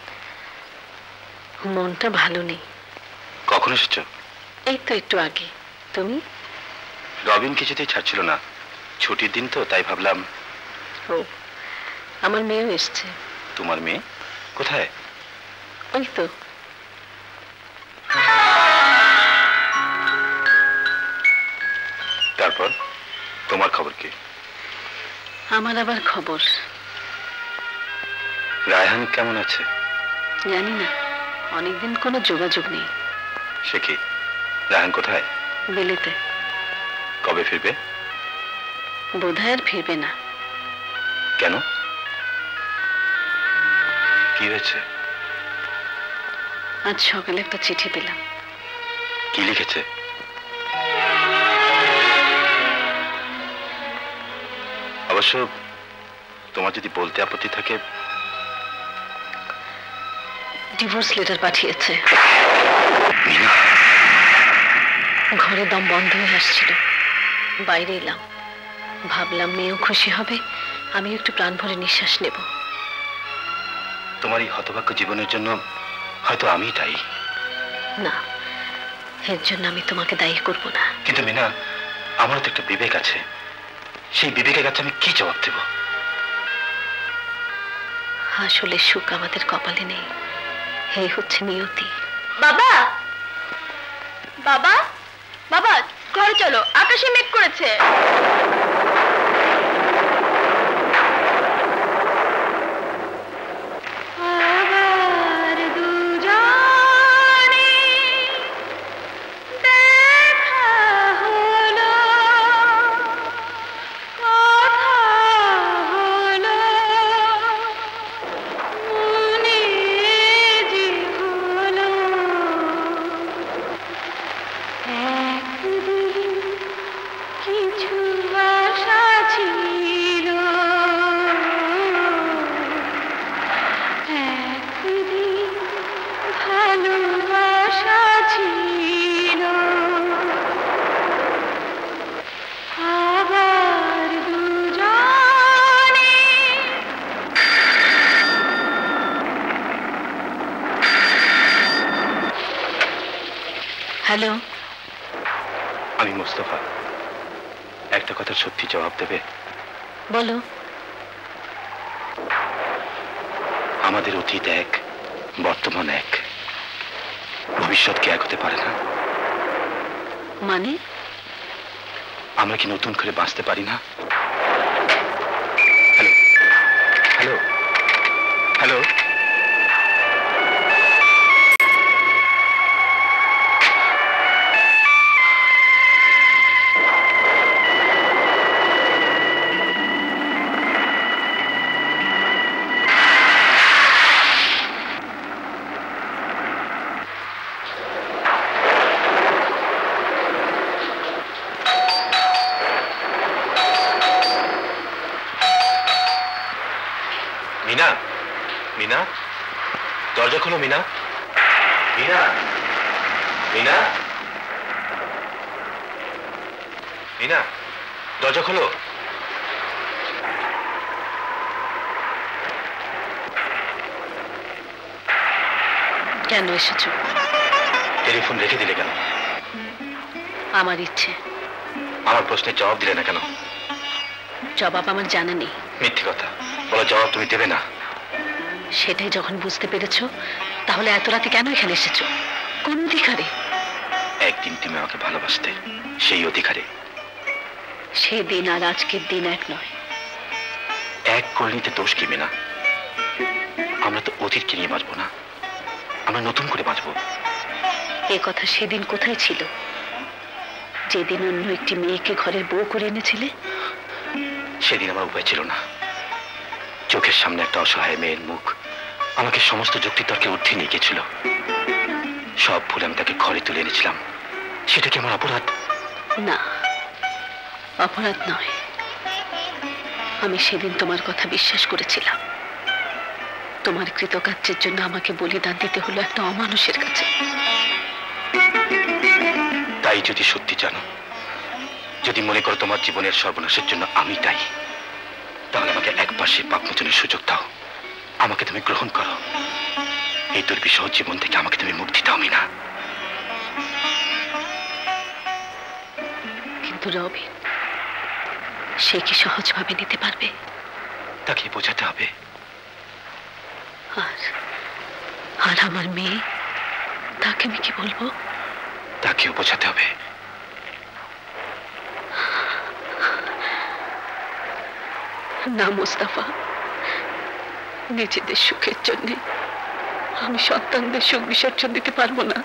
মনটা ভালো নেই। কখন এসেছো? এই তো একটু আগে। তুমি? রবিন কিছুতেই ছাড়ছিল না। ছুটির দিন তো, তাই ভাবলাম। ও, আমার মেয়েও এসছে। তোমার মেয়ে কোথায়? ওই তো। তারপর তোমার খবর কি? আমার আবার খবর? রায়হান কেমন আছে? জানি না, অনেকদিন কোনো যোগাযোগ নেই। সে কি? রায়হান কোথায়? বিলেতে। কবে ফিরবে? বোধহয় আর ফিরবে না। কেন? কি হয়েছে? আজ সকালে একটা চিঠি পেলাম। কি লিখেছে? অবশ্য তোমার যদি বলতে আপত্তি থাকে। ডিভোর্স লেটার পাঠিয়েছে। ঘরে দম বন্ধ হয়ে আসছিল, বাইরে এলাম। ভাবলাম মেয়েও খুশি হবে, আমি একটু প্রাণ ভরে নিঃশ্বাস নেব। তোমার এই হতভাগ্য জীবনের জন্য হয়তো আমি দায়ী। না, এর জন্য আমি তোমাকে দায়ী করব না। কিন্তু মিনা, আমারও তো একটা বিবেক আছে। সেই বিবেকের কাছে আমি কি জবাব দেব? আসলে সুখ আমাদের কপালে নেই, এই হচ্ছে নিয়তি। বাবা, বাবা, বাবা, ঘরে চলো, আকাশে মেঘ করেছে। হ্যালো, আমি মোস্তফা। একটা কথার সত্যি জবাব দেবে? বলো। আমাদের অতীত এক, বর্তমান এক, ভবিষ্যৎ কি এক হতে পারে না? মানে? আমরা কি নতুন করে বাঁচতে পারি না? Hello, hello, hello. Mina, Mina, দরজা খোলো। মিনা, মিনা, মিনা, মিনা, দরজা খোলো। কেন এসেছো? টেলিফোন রেখে দিলে কেন? আমার ইচ্ছে। আমার প্রশ্নের জবাব দিলে না কেন? জবাব আমার জানা নেই। মিথ্যে কথা বলো, জবাব তুমি দেবে না। সেটাই যখন বুঝতে পেরেছো, তাহলে এত রাতে কেন এখানে এসেছো? কোন অধিকারে? একদিন তুমি আমাকে ভালোবাসতে, সেই অধিকারে। সেই দিন আর আজকের দিন এক নয়। এক করে নিতে দোষ কি মিনা? আমরা তো অতীতকে নিয়ে বাঁচবো না, আমরা নতুন করে বাঁচবো। এ কথা সেদিন কোথায় ছিল, যেদিন অন্য একটি মেয়েকে ঘরের বউ করে এনেছিলে? সেদিন আমার উপায় ছিল না। চোখের সামনে একটা অসহায় মেয়ের মুখ আমাকে সমস্ত যুক্তিতর্কে ঊর্ধ্বে নিয়ে গেছিল। সব ভুলে আমি তাকে ঘরে তুলে এনেছিলাম। সেটা কি আমার অপরাধ? না, অপরাধ নয়। আমি সেদিন তোমার কথা বিশ্বাস করেছিলাম। তোমার কৃতকার্যের জন্য আমাকে বলিদান দিতে হলো একটা অমানুষের কাছে। তাই যদি সত্যি জানো, যদি মনে করো তোমার জীবনের সর্বনাশের জন্য আমি দায়ী, তাহলে আমাকে একবার সেই পাপমোচনের সুযোগ দাও। আমাকে তুমি গ্রহণ করো। এই দুর্বিষহ জীবন থেকে আমাকে তুমি মুক্তি দাও মিনা। কিন্তু রবিন, সে কি সহজভাবে নিতে পারবে? তাকে বোঝাতে হবে। আর আমার মেয়ে, তাকে আমি কি বলবো? তাকেও বোঝাতে হবে। না মুস্তাফা, নিজেদের সুখের জন্য আমি সন্তানদের সুখ বিসর্জন দিতে পারবো না।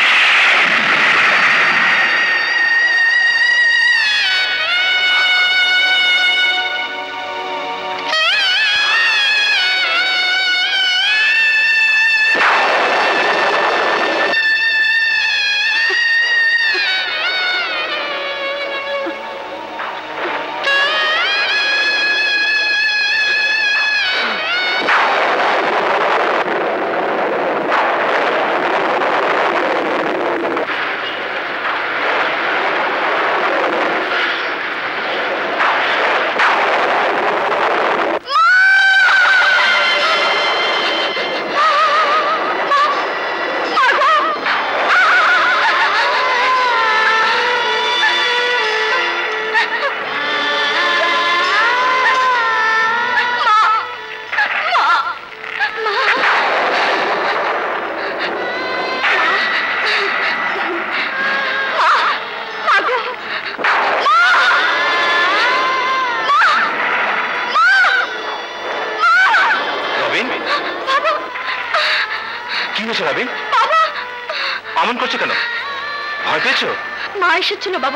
অমন করছো কেন? ভয় পেয়েছো? মা এসেছিল বাবা।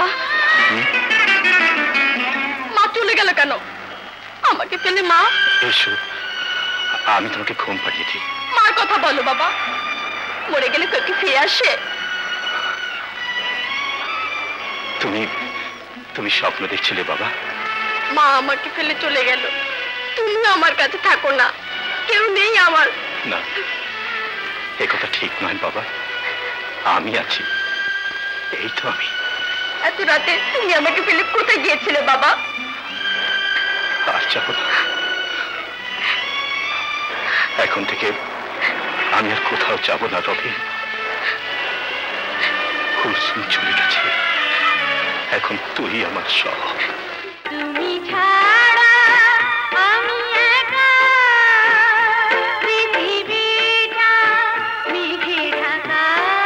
মা চলে গেল কেন? আমাকে ফেলে মা? এসো, আমি তোমাকে ঘুম পাড়িয়েছি। মার কথা বলো বাবা, মরে গেলে কেউ কি ফিরে আসে? তুমি স্বপ্ন দেখছিলে বাবা? মা আমাকে ফেলে চলে গেল, তুমি আমার কাছে থাকো না, কেউ নেই আমার। না, এ কথা ঠিক নয় বাবা, আমি আছি, এই তো আমি। এত রাতে তুমি আমাকে ফেলে কোথায় গিয়েছিলে বাবা? আর যাবো না, এখন থেকে আমি আর কোথাও যাব না রবি। কুলসুম চলে গেছে, এখন তুই আমার সব। তুমি ছাড়া আমি একা, পৃথিবীটা মেঘে ঢাকা,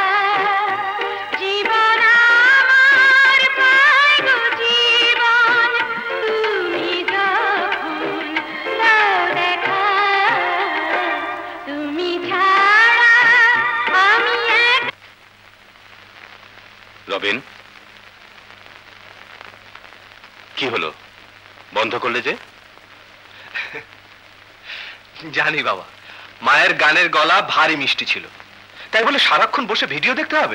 জীবন আমার পায় গো জীবন, তুমি যখন দাও দেখা, তুমি ছাড়া আমি একা। রবিন, কি হলো, বন্ধ করলে যে? জানি বাবা, মায়ের গানের গলা ভারী মিষ্টি ছিল, তাই বলে সারাক্ষণ বসে ভিডিও দেখতে হবে?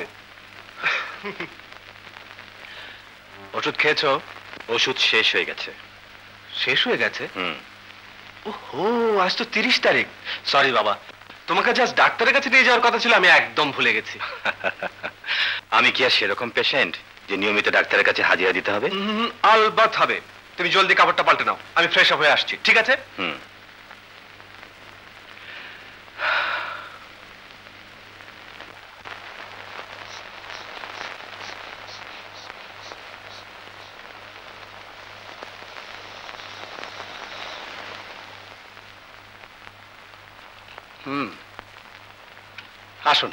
ওষুধ খেয়েছো? ওষুধ শেষ হয়ে গেছে। শেষ হয়ে গেছে? ওহো, আজ তো 30 তারিখ। সরি বাবা, তোমাকে আজ ডাক্তারের কাছে নিয়ে যাওয়ার কথা ছিল, আমি একদম ভুলে গেছি। আমি কি আর সেরকম পেশেন্ট যে নিয়মিত ডাক্তারের কাছে হাজিরা দিতে হবে? আলবাত হবে। তুমি জলদি কাপড়টা পাল্টে নাও, আমি ফ্রেশ আপ হয়ে আসছি, ঠিক আছে? আসুন।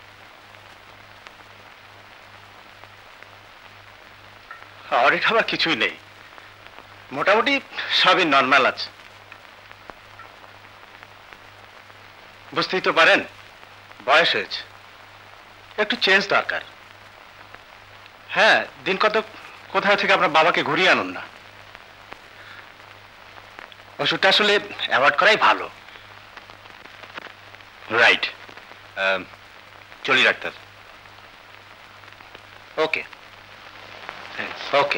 অডিট হবার কিছুই নেই, মোটামুটি সবই নর্মাল আছে। বুঝতেই তো পারেন বয়স হয়েছে, একটু চেঞ্জ দরকার। হ্যাঁ, দিন কত কোথাও থেকে আপনার বাবাকে ঘুরিয়ে আনুন না। ওষুধটা আসলে অ্যাভয়েড করাই ভালো। রাইট, চলি ডাক্তার। ওকে ওকে।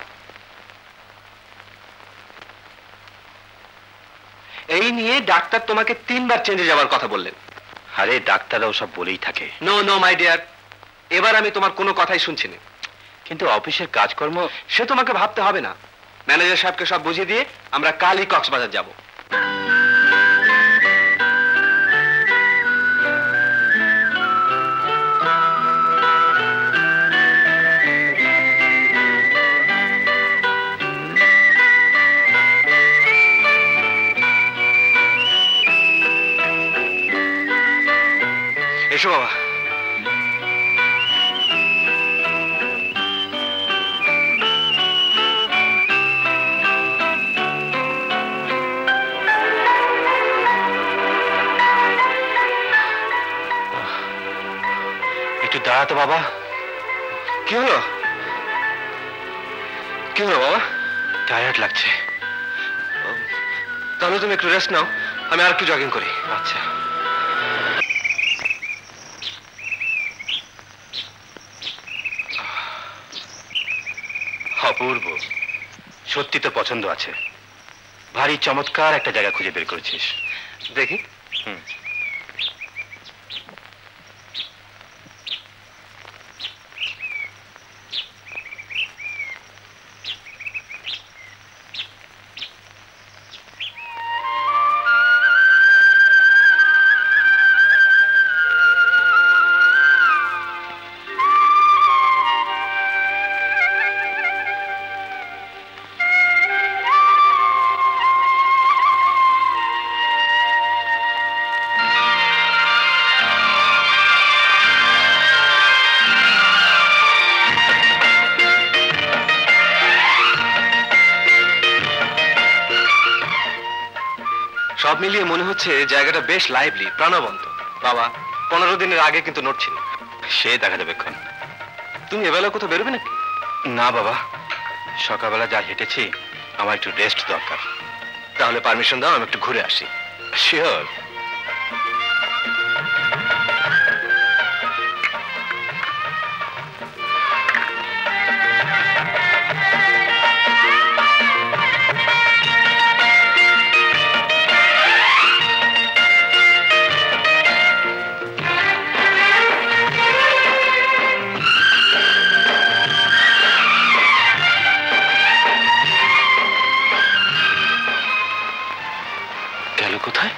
এই নিয়ে ডাক্তার তোমাকে 3 বার চেঞ্জে যাওয়ার কথা বললেন। আরে ডাক্তাররাও সব বলেই থাকে। নো নো মাই ডিয়ার, এবার আমি তোমার কোনো কথাই শুনছি না। কিন্তু অফিসের কাজকর্ম সে তোমাকে ভাবতে হবে না, ম্যানেজার সাহেবকে সব বুঝিয়ে দিয়ে আমরা কালই কক্সবাজার যাব। এসো বাবা। একটু দাঁড়া তো বাবা। কি হলো? কি হলো বাবা? টায়ার্ড লাগছে। তাহলে তুমি একটু রেস্ট নাও, আমি আর একটু জগিং করি। আচ্ছা। অপূর্ব, সত্যি তো পছন্দ আছে। ভারী চমৎকার একটা জায়গা খুঁজে বের করেছিস। দেখি। সব মিলিয়ে মনে হচ্ছে জায়গাটা বেশ লাইভলি, প্রাণবন্ত। বাবা, 15 দিনের আগে কিন্তু নোট ছিল। সে দেখা যাবে ক্ষণ। তুমি এবেলা কোথাও বেরোবে নাকি? না বাবা, সকালবেলা যা হেঁটেছি, আমার একটু রেস্ট দরকার। তাহলে পারমিশন দাও, আমি একটু ঘুরে আসি। শিওর। কোথায়?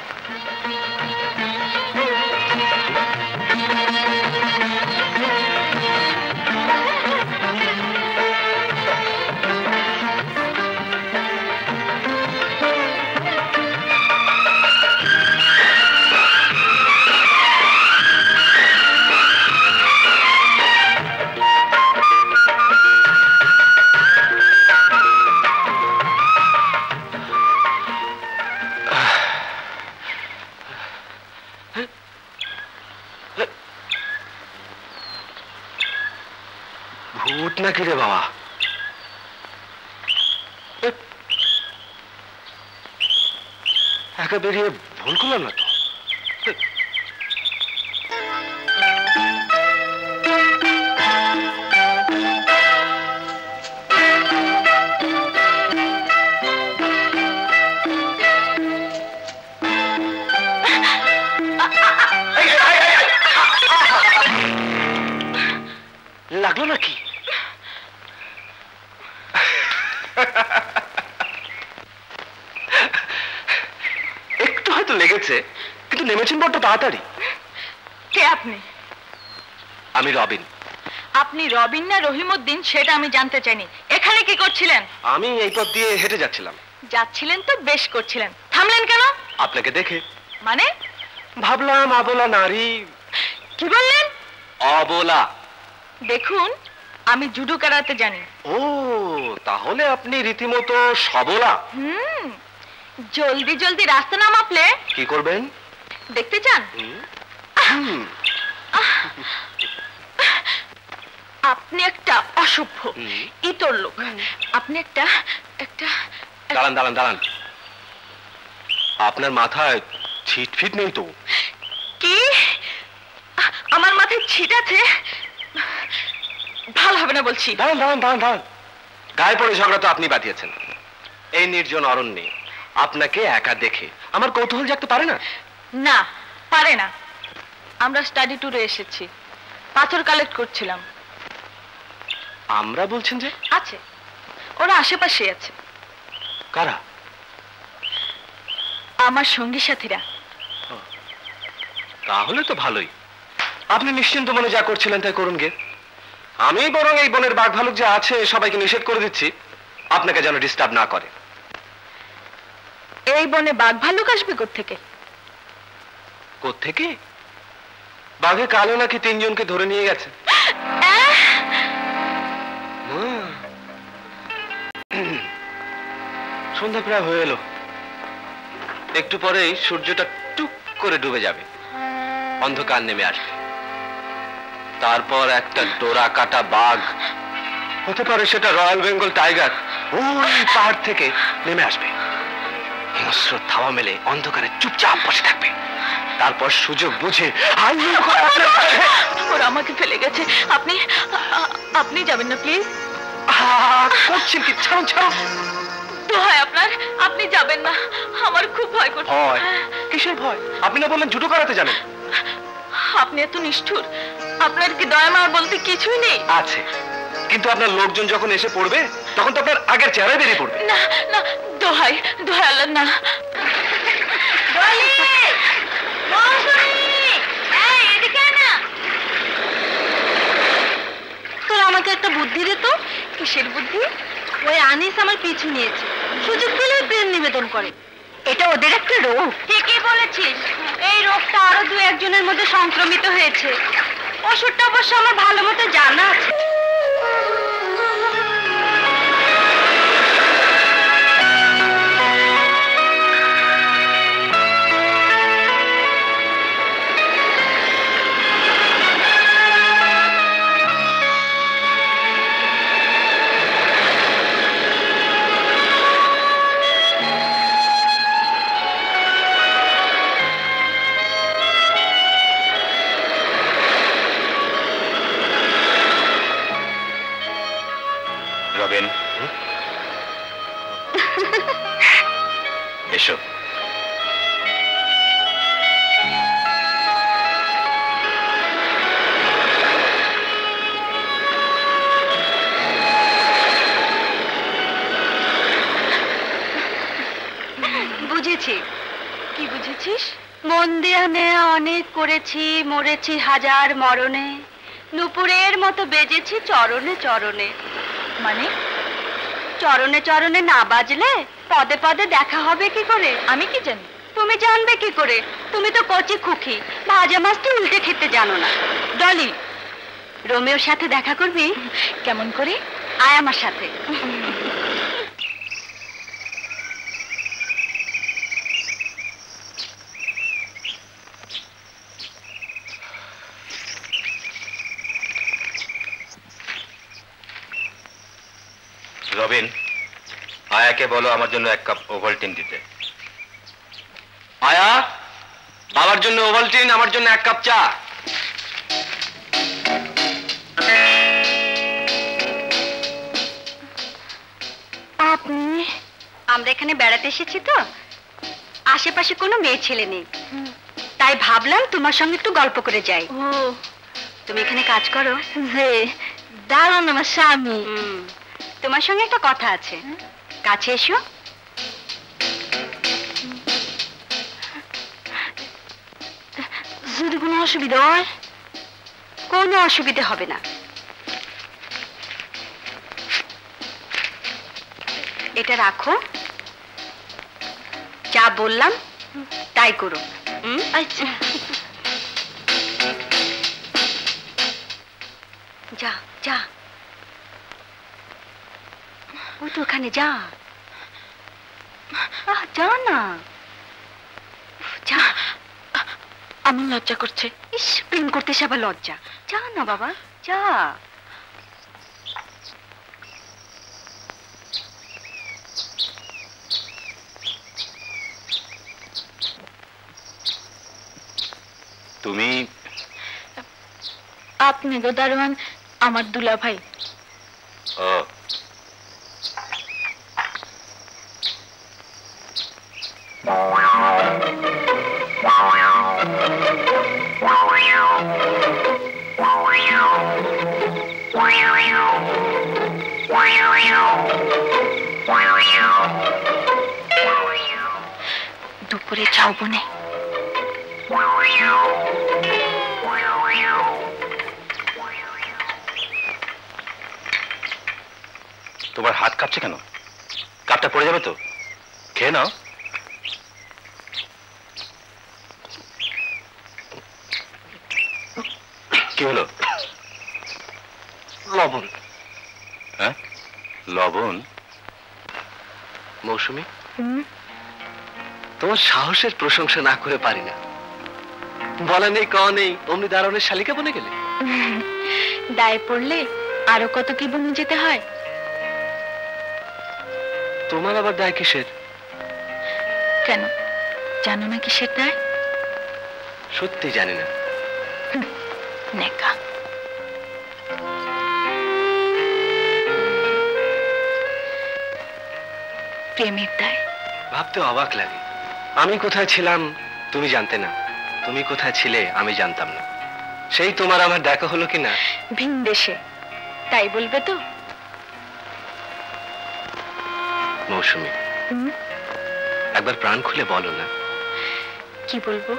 ভূত নাকি রে বাবা? একা বেরিয়ে ভুল করলাম না তো? লাগলো নাকি? একটু হয়তো লেগেছে, কিন্তু নেমেছেন বড্ড তাড়াতাড়ি। কে আপনি? আমি রবিন। আপনি রবিন না রহিমউদ্দিন সেটা আমি জানতে চাইনি। এখানে কি করছিলেন? আমি এই পথ দিয়ে হেঁটে যাচ্ছিলাম। যাচ্ছিলেন তো বেশ করছিলেন, থামলেন কেন? আপনাকে দেখে। মানে? ভাবলাম অবলা নারী। কি বললেন? অবলা। দেখুন, আমি জুডো কারাতে জানি। ও, তাহলে আপনি রীতিমতো সবলা। জলদি জলদি রাস্তা না মাপলে কি করবেন? দেখতে চান? আপনি একটা অসভ্য ইতর লোক। আপনি একটা একটা দাঁড়ান দাঁড়ান দাঁড়ান, আপনার মাথায় ছিট ফিট নেই তো? কি? আমার মাথায় ছিট আছে? ভালো হবে না বলছি। দাঁড়ান দাঁড়ান দাঁড়ান দাঁড়ান, গায়ে পড়ে ঝগড়া তো আপনি বাঁধিয়েছেন। এই নির্জন অরণ্যে আপনাকে একা দেখে আমার কৌতূহল জাগতে পারে না? না, পারে না। আমরা স্টাডি ট্যুরে এসেছি, পাথর কালেক্ট করছিলাম। আমরা বলছেন যে? আছে, ওরা আশেপাশে আছে। কারা? আমার সঙ্গী সাথীরা। তাহলে তো ভালোই, আপনি নিশ্চিন্ত মনে যা করছিলেন তাই করুন গে। আমি বরং এই বনের বাঘ ভালুক যা আছে সবাইকে নিষেধ করে দিচ্ছি, আপনাকে যেন ডিস্টার্ব না করে। এই বনে বাঘ ভালুক আসবে কোত্থেকে? কোত্থেকে? বাঘে কালো নাকি 3 জনকে ধরে নিয়ে গেছে। সন্ধ্যা প্রায় হয়ে এলো, একটু পরেই সূর্যটা টুক করে ডুবে যাবে, অন্ধকার নেমে আসবে। তারপর একটা ডোরা কাটা বাঘ, হতে পারে সেটা রয়্যাল বেঙ্গল টাইগার, ওই পাহাড় থেকে নেমে আসবে। হিংস্র থাবা মেলে অন্ধকারে চুপচাপ বসে থাকবে। তারপর সুযোগ বুঝে ওরা আমাকে ফেলে গেছে। আপনি আপনি যাবেন না প্লিজ? করছেন কি? ছাড়ুন ছাড়ুন। দোহাই আপনার, আপনি যাবেন না, আমার খুব ভয় করছে। ভয়? কিসের ভয়? আপনি না বললেন জুডো কারাতে জানেন? আপনি এত নিষ্ঠুর, আপনার কি দয়া মায়া বলতে কিছুই নেই? আছে, কিন্তু আপনার লোকজন যখন এসে পড়বে তখন তো আপনার আগের চেহারায় বেরিয়ে পড়বে। না না, দোহাই দোহাই আল্লাহ না। তোর আমাকে একটা বুদ্ধি দে তো। কিসের বুদ্ধি? ওই আনিস আমার পিছু নিয়েছে, সুযোগ পেলে প্রেম নিবেদন করে। এটা ওদের একটা রোগ। ঠিকই বলেছিস, এই রোগটা আরো 2-1 জনের মধ্যে সংক্রমিত হয়েছে। ওষুধটা অবশ্য আমার ভালো মতো জানা আছে। রবিন, এসো। বুঝেছি। কি বুঝেছিস? মন দেয়া নেয়া অনেক করেছি, মরেছি হাজার মরণে, নুপুরের মতো বেজেছি চরণে চরণে। মানে? চরণে চরণে না বাজলে পদে পদে দেখা হবে কি করে? আমি কি জানি? তুমি জানবে কি করে? তুমি তো কচি খুকি, ভাজা মাছটি উল্টে খেতে জানো না। ডলি, রোমিওর সাথে দেখা করবি? কেমন করে? আয় আমার সাথে। রবিন, আয়াকে বলো আমার জন্য 1 কাপ ওভালটিন দিতে। আয়া, বাবার জন্য ওভালটিন, আমার জন্য 1 কাপ চা। আপনি? আমরা এখানে বেড়াতে এসেছি তো, আশেপাশে কোনো মেয়ে ছেলে নেই, তাই ভাবলাম তোমার সঙ্গে একটু গল্প করে যাই। ও, তুমি এখানে কাজ করো? যে দাঁড়ান, আমার স্বামী। তোমার সঙ্গে একটা কথা আছে, কাছে এসো। যদি কোনো অসুবিধা হয়? কোনো অসুবিধা হবে না। এটা রাখো, যা বললাম তাই করো। আচ্ছা যা যা, ওই তো ওখানে যা, যা না, যা। আমার লজ্জা করছে। ইস, প্রেম করতে সে আবার লজ্জা? যা না বাবা, যা। তুমি? আপনি গো দারোয়ান, আমার দুলা ভাই। ও, দুপুরে যাও বনে। তোমার হাত কাঁপছে কেন? কাপটা পড়ে যাবে তো, খেয়ে নাও। কি হলো? লবণ। হ্যাঁ, লবণ? মৌসুমী, তোমার সাহসের প্রশংসা না করে পারি না। বলা নেই ক নেই, অমনি দারোয়ানের শালিকা বনে গেলে। দায়ে পড়লে আরো কত কি বনে যেতে হয়। তোমার আবার দায় কিসের? কেন, জানো না কিসের দায়? সত্যি জানি না। নেকা। প্রেমের দায়। ভাবতে অবাক লাগে, আমি কোথায় ছিলাম তুমি জানতে না, তুমি কোথায় ছিলে আমি জানতাম না। সেই তোমার আমার দেখা হলো কিনা ভিন দেশে, তাই বলবে তো? মৌসুমী, একবার প্রাণ খুলে বলো না। কি বলবো?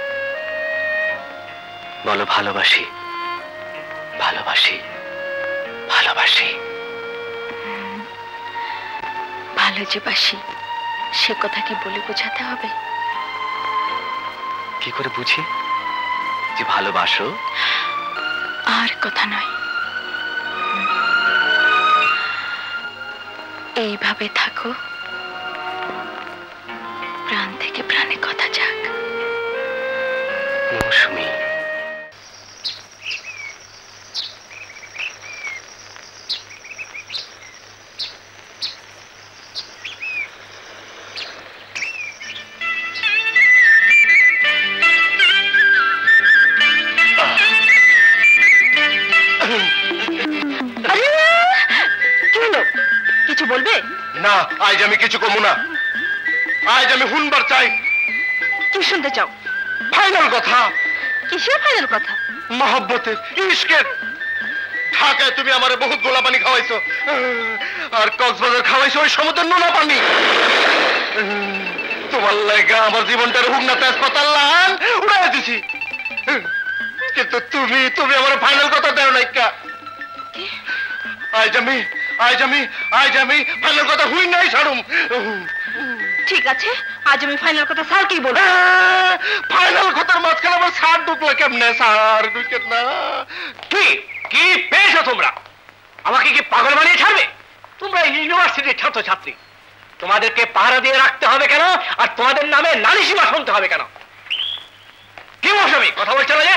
বলো ভালোবাসি, ভালোবাসি, ভালোবাসি। ভালো যে বাসি, সে কথা কি বলে বোঝাতে হবে? কি করে বুঝি যে ভালোবাসো? আর কথা নয়, এইভাবে থাকো, প্রাণ থেকে প্রাণে কথা যাক। মৌসুমী, কিছু বলবে না? আজ আমি কিছু কমু না, আজ আমি শুনবার চাই। কি শুনতে চাও? ফাইনাল কথা। কিসের ফাইনাল কথা? মহব্বতের, ইশকের। ঢাকায় তুমি আমারে বহুত গোলা পানি খাওয়াইছো, আর কক্সবাজার খাওয়াইছো ওই সমুদ্রের নোনা পানি। তোমার লাগা আমার জীবনটার হুগনা তেজপাতার লান উড়াই দিছি, কিন্তু তুমি তুমি আমার ফাইনাল কথা দেও নাই। আজ আমি ফাইনাল কথা হুই নাই ছাড়ুম। ঠিক আছে, আজ আমি ফাইনাল কথা স্যারকেই বলবো। ফাইনাল কথার মাঝখানে আবার স্যার ঢুকলো কেমনে? স্যার ঢুকেন না। কি কি পেয়েছো তোমরা? আমাকে কি পাগল বানিয়ে ছাড়বে? তোমরা ইউনিভার্সিটির ছাত্রছাত্রী, তোমাদেরকে পাহারা দিয়ে রাখতে হবে কেন? আর তোমাদের নামে নালিশিমা শুনতে হবে কেন? কি মৌসুমী, কথা বলছো না যে?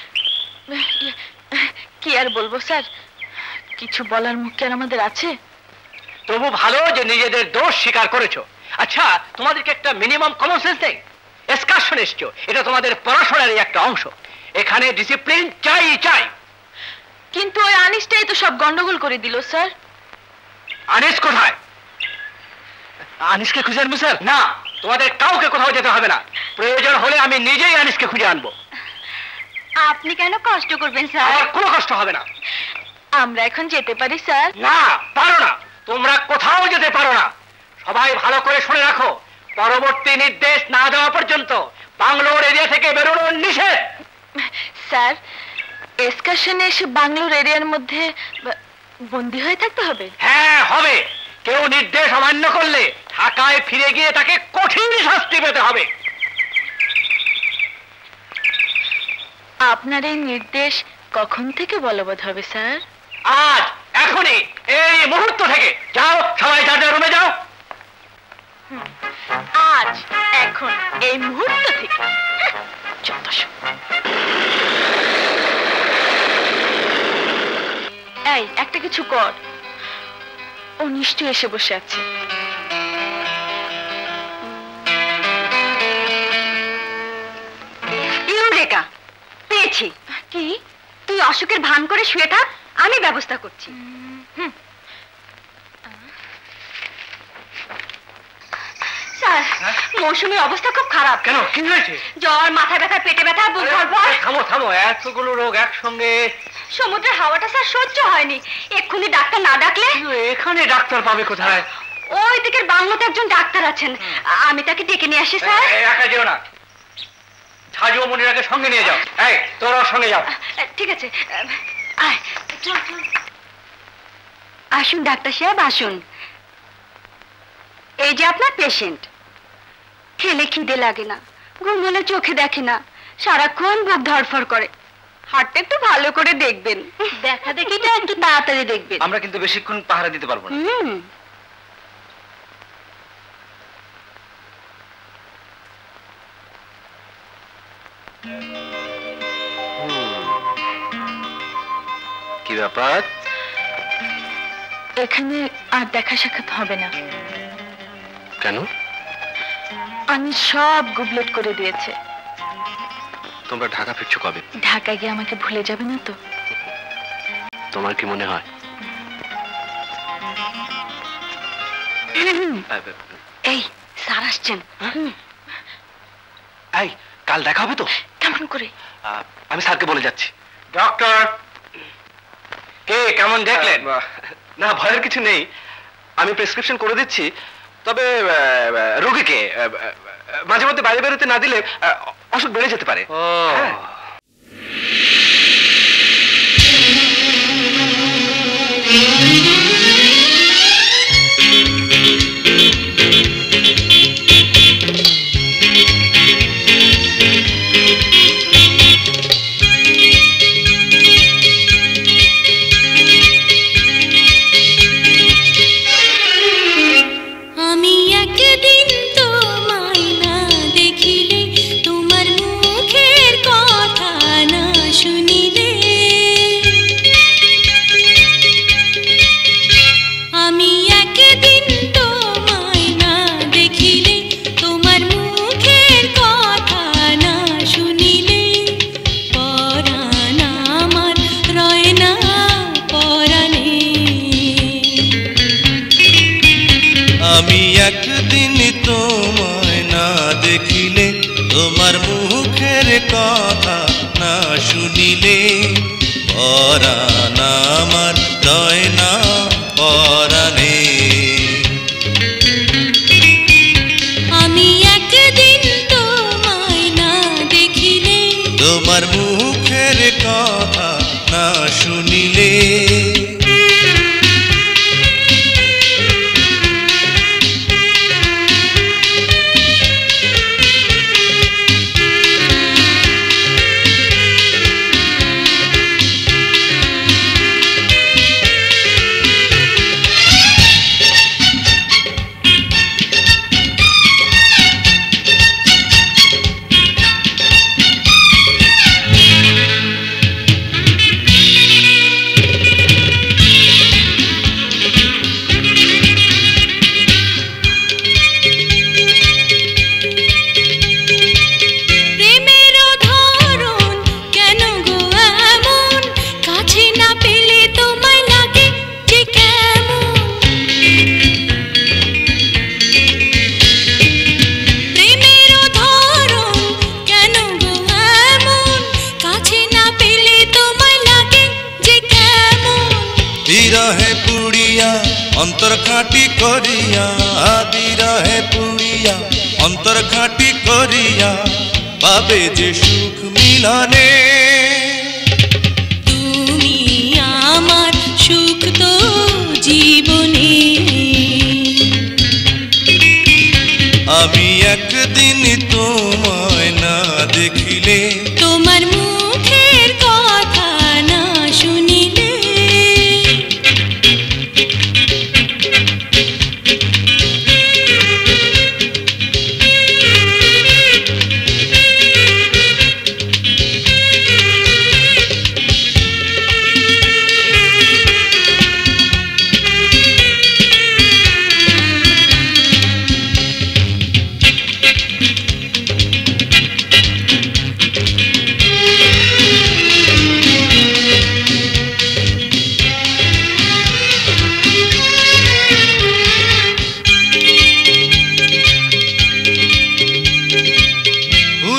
কি আর বলবো স্যার, কিছু বলার মুখ কি আর আমাদের আছে? তবু ভালো যে নিজেদের দোষ স্বীকার করেছো। আচ্ছা, তোমাদেরকে একটা মিনিমাম কমন সেন্স নেই? এক্সকারশন এসছো, এটা তোমাদের পড়াশোনারই একটা অংশ। এখানে ডিসিপ্লিন চাই চাই। কিন্তু ওই আনিসটাই তো সব গন্ডগোল করে দিল স্যার। আনিস কোথায়? আনিসকে খুঁজে আনবো স্যার? না, তোমাদের কাউকে কোথাও যেতে হবে না। প্রয়োজন হলে আমি নিজেই আনিসকে খুঁজে আনবো। আপনি কেন কষ্ট করবেন স্যার? আমার কোনো কষ্ট হবে না। আমরা এখন যেতে পারি স্যার? না, পারো না, তোমরা কোথাও যেতে পারো না। সবাই ভালো করে শুনে রাখো, পরবর্তী নির্দেশ না দেওয়া পর্যন্ত বাংলোর এরিয়া থেকে বেরোনো নিষেধ। স্যার, এক্সকারশনে এসে বাংলোর এরিয়ার মধ্যে বন্দী হয়ে থাকতে হবে? হ্যাঁ হবে। কেউ নির্দেশ অমান্য করলে ঢাকায় ফিরে গিয়ে তাকে কঠিন শাস্তি পেতে হবে। আপনার এই নির্দেশ কখন থেকে বলবৎ হবে স্যার? আজ, এখনই, এই মুহূর্ত থেকে। যাও সবাই যার যার রুমে যাও। আজ, এখন, এই মুহূর্ত থেকে। এই একটা কিছু কর। ও নিশ্চয়ই এসে বসে আছে। ইউরেকা, পেয়েছি। কি? তুই অসুখের ভান করে শুয়ে থাক, আমি ব্যবস্থা করছি। স্যার, মৌসুমীর অবস্থা খুব খারাপ। কেন, কি হয়েছে? জ্বর, মাথা ব্যথা, পেটে ব্যথা, বুক ধড়ফড়। থামো থামো, এতগুলো রোগ একসঙ্গে। সমুদ্রের হাওয়াটা স্যার সহ্য হয়নি, এক্ষুনি ডাক্তার না ডাকলে। এখানে ডাক্তার পাবে কোথায়? ওই দিকের বাংলোতে একজন ডাক্তার আছেন, আমি তাকে ডেকে নিয়ে আসি। স্যার, একা যেও না, ছাজু মনিরাকে সঙ্গে নিয়ে যাও। এই তোরা সঙ্গে যাও। ঠিক আছে, আয়, চল চল। আসুন ডাক্তার সাহেব, আসুন। এই যে আপনার পেশেন্ট। খেলে খিদে লাগে না, ঘুমলে চোখে দেখে না, সারাক্ষণ বুক ধড়ফড় করে। হাতটা একটু ভালো করে দেখবেন, দেখা দেখিটা একটু তাড়াতাড়ি দেখবেন। আমরা কিন্তু বেশিক্ষণ পাহারা দিতে পারবো না। কি ব্যাপার? এখানে আর দেখা সাক্ষাৎ হবে না। কেন? আমি সব গুবলেট করে দিয়েছে। তোমরা ঢাকা ফিরছো কবে? ঢাকায় গিয়ে আমাকে ভুলে যাবে না তো? তোমার কি মনে হয়? এই স্যার আসছেন। এই কাল দেখা হবে তো? কেমন করে? আমি স্যারকে বলে যাচ্ছি। ডক্টর, কে কেমন দেখলেন? না, ভয়ের কিছু নেই, আমি প্রেসক্রিপশন করে দিচ্ছি। তবে রোগীকে মাঝে মধ্যে বাইরে বেরোতে না দিলে অসুখ বেড়ে যেতে পারে। আমি একদিন তোমায় না দেখিলে, তোমার মুখের কথা না শুনিলে, আমি একদিন তোমায় না দেখিলে, তোমার মুখের কথা না শুনিলে, পরাণ আমার রয় না পরাণে। আমি একদিন তোমায় না দেখিলে, তোমার মুখের কথা না শুনিলে, পরাণ আমার রয় না পরাণে। আমি একদিন তোমায় না দেখিলে, তোমার মুখের কথা না শুনিলে, প্রেমের ধরন কেন গো এমন, কাছে না পেলে তোমায় লাগে যে কেমন। প্রেমের ধরন কেন গো এমন, কাছে না পেলে তোমায় লাগে যে কেমন। বিরহে পুড়িয়া অন্তর খাঁটি করিয়া, বিরহে পুড়িয়া অন্তর খাঁটি করিয়া, পাবে যে সুখ মিলনে। তুমি আমার সুখ তো জীবনে। আমি একদিন তোমায় না দেখিলে, তোমার মুখে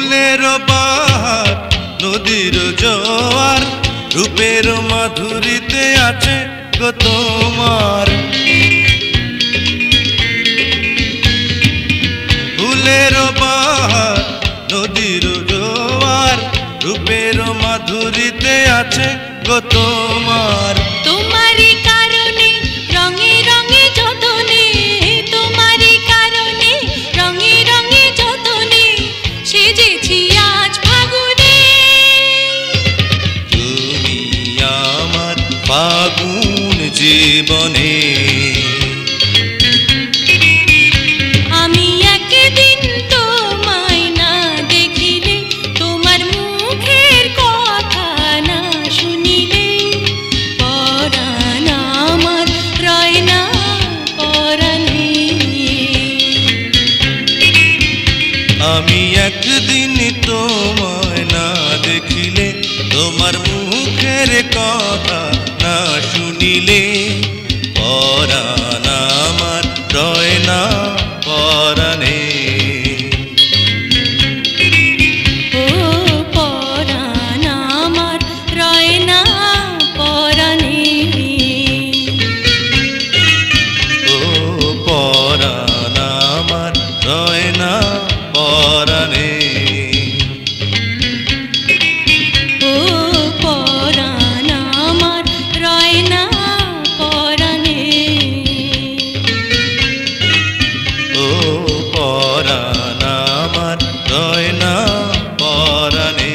ফুলের বাহার নদীর জোয়ার রূপের মাধুরীতে আছে গো তোমার ফুলের বাহার নদীর জোয়ার রূপের মাধুরীতে আছে গো তোমার তোমারই কারণে রঙে রঙে যতনে তোমারই কারণে রঙে রঙে যতনে সেজেছি আজ ফাগুনে তুমি আমার ফাগুন জীবনে আমি একদিন তোমায় না দেখিলে তোমার মুখের কথা না শুনিলে পরাণ আমার রয় না পরাণে আমি একদিন তোমায় না দেখিলে তোমার মুখের কথা না শুনিলে পরাণ আমার রয় না পরাণে ও পরাণ আমার রয় না পরাণে ও পরাণ আমার রয় না পরাণে ও পরাণ আমার রয় না পরাণে ও পরাণ আমার রয় না পরাণে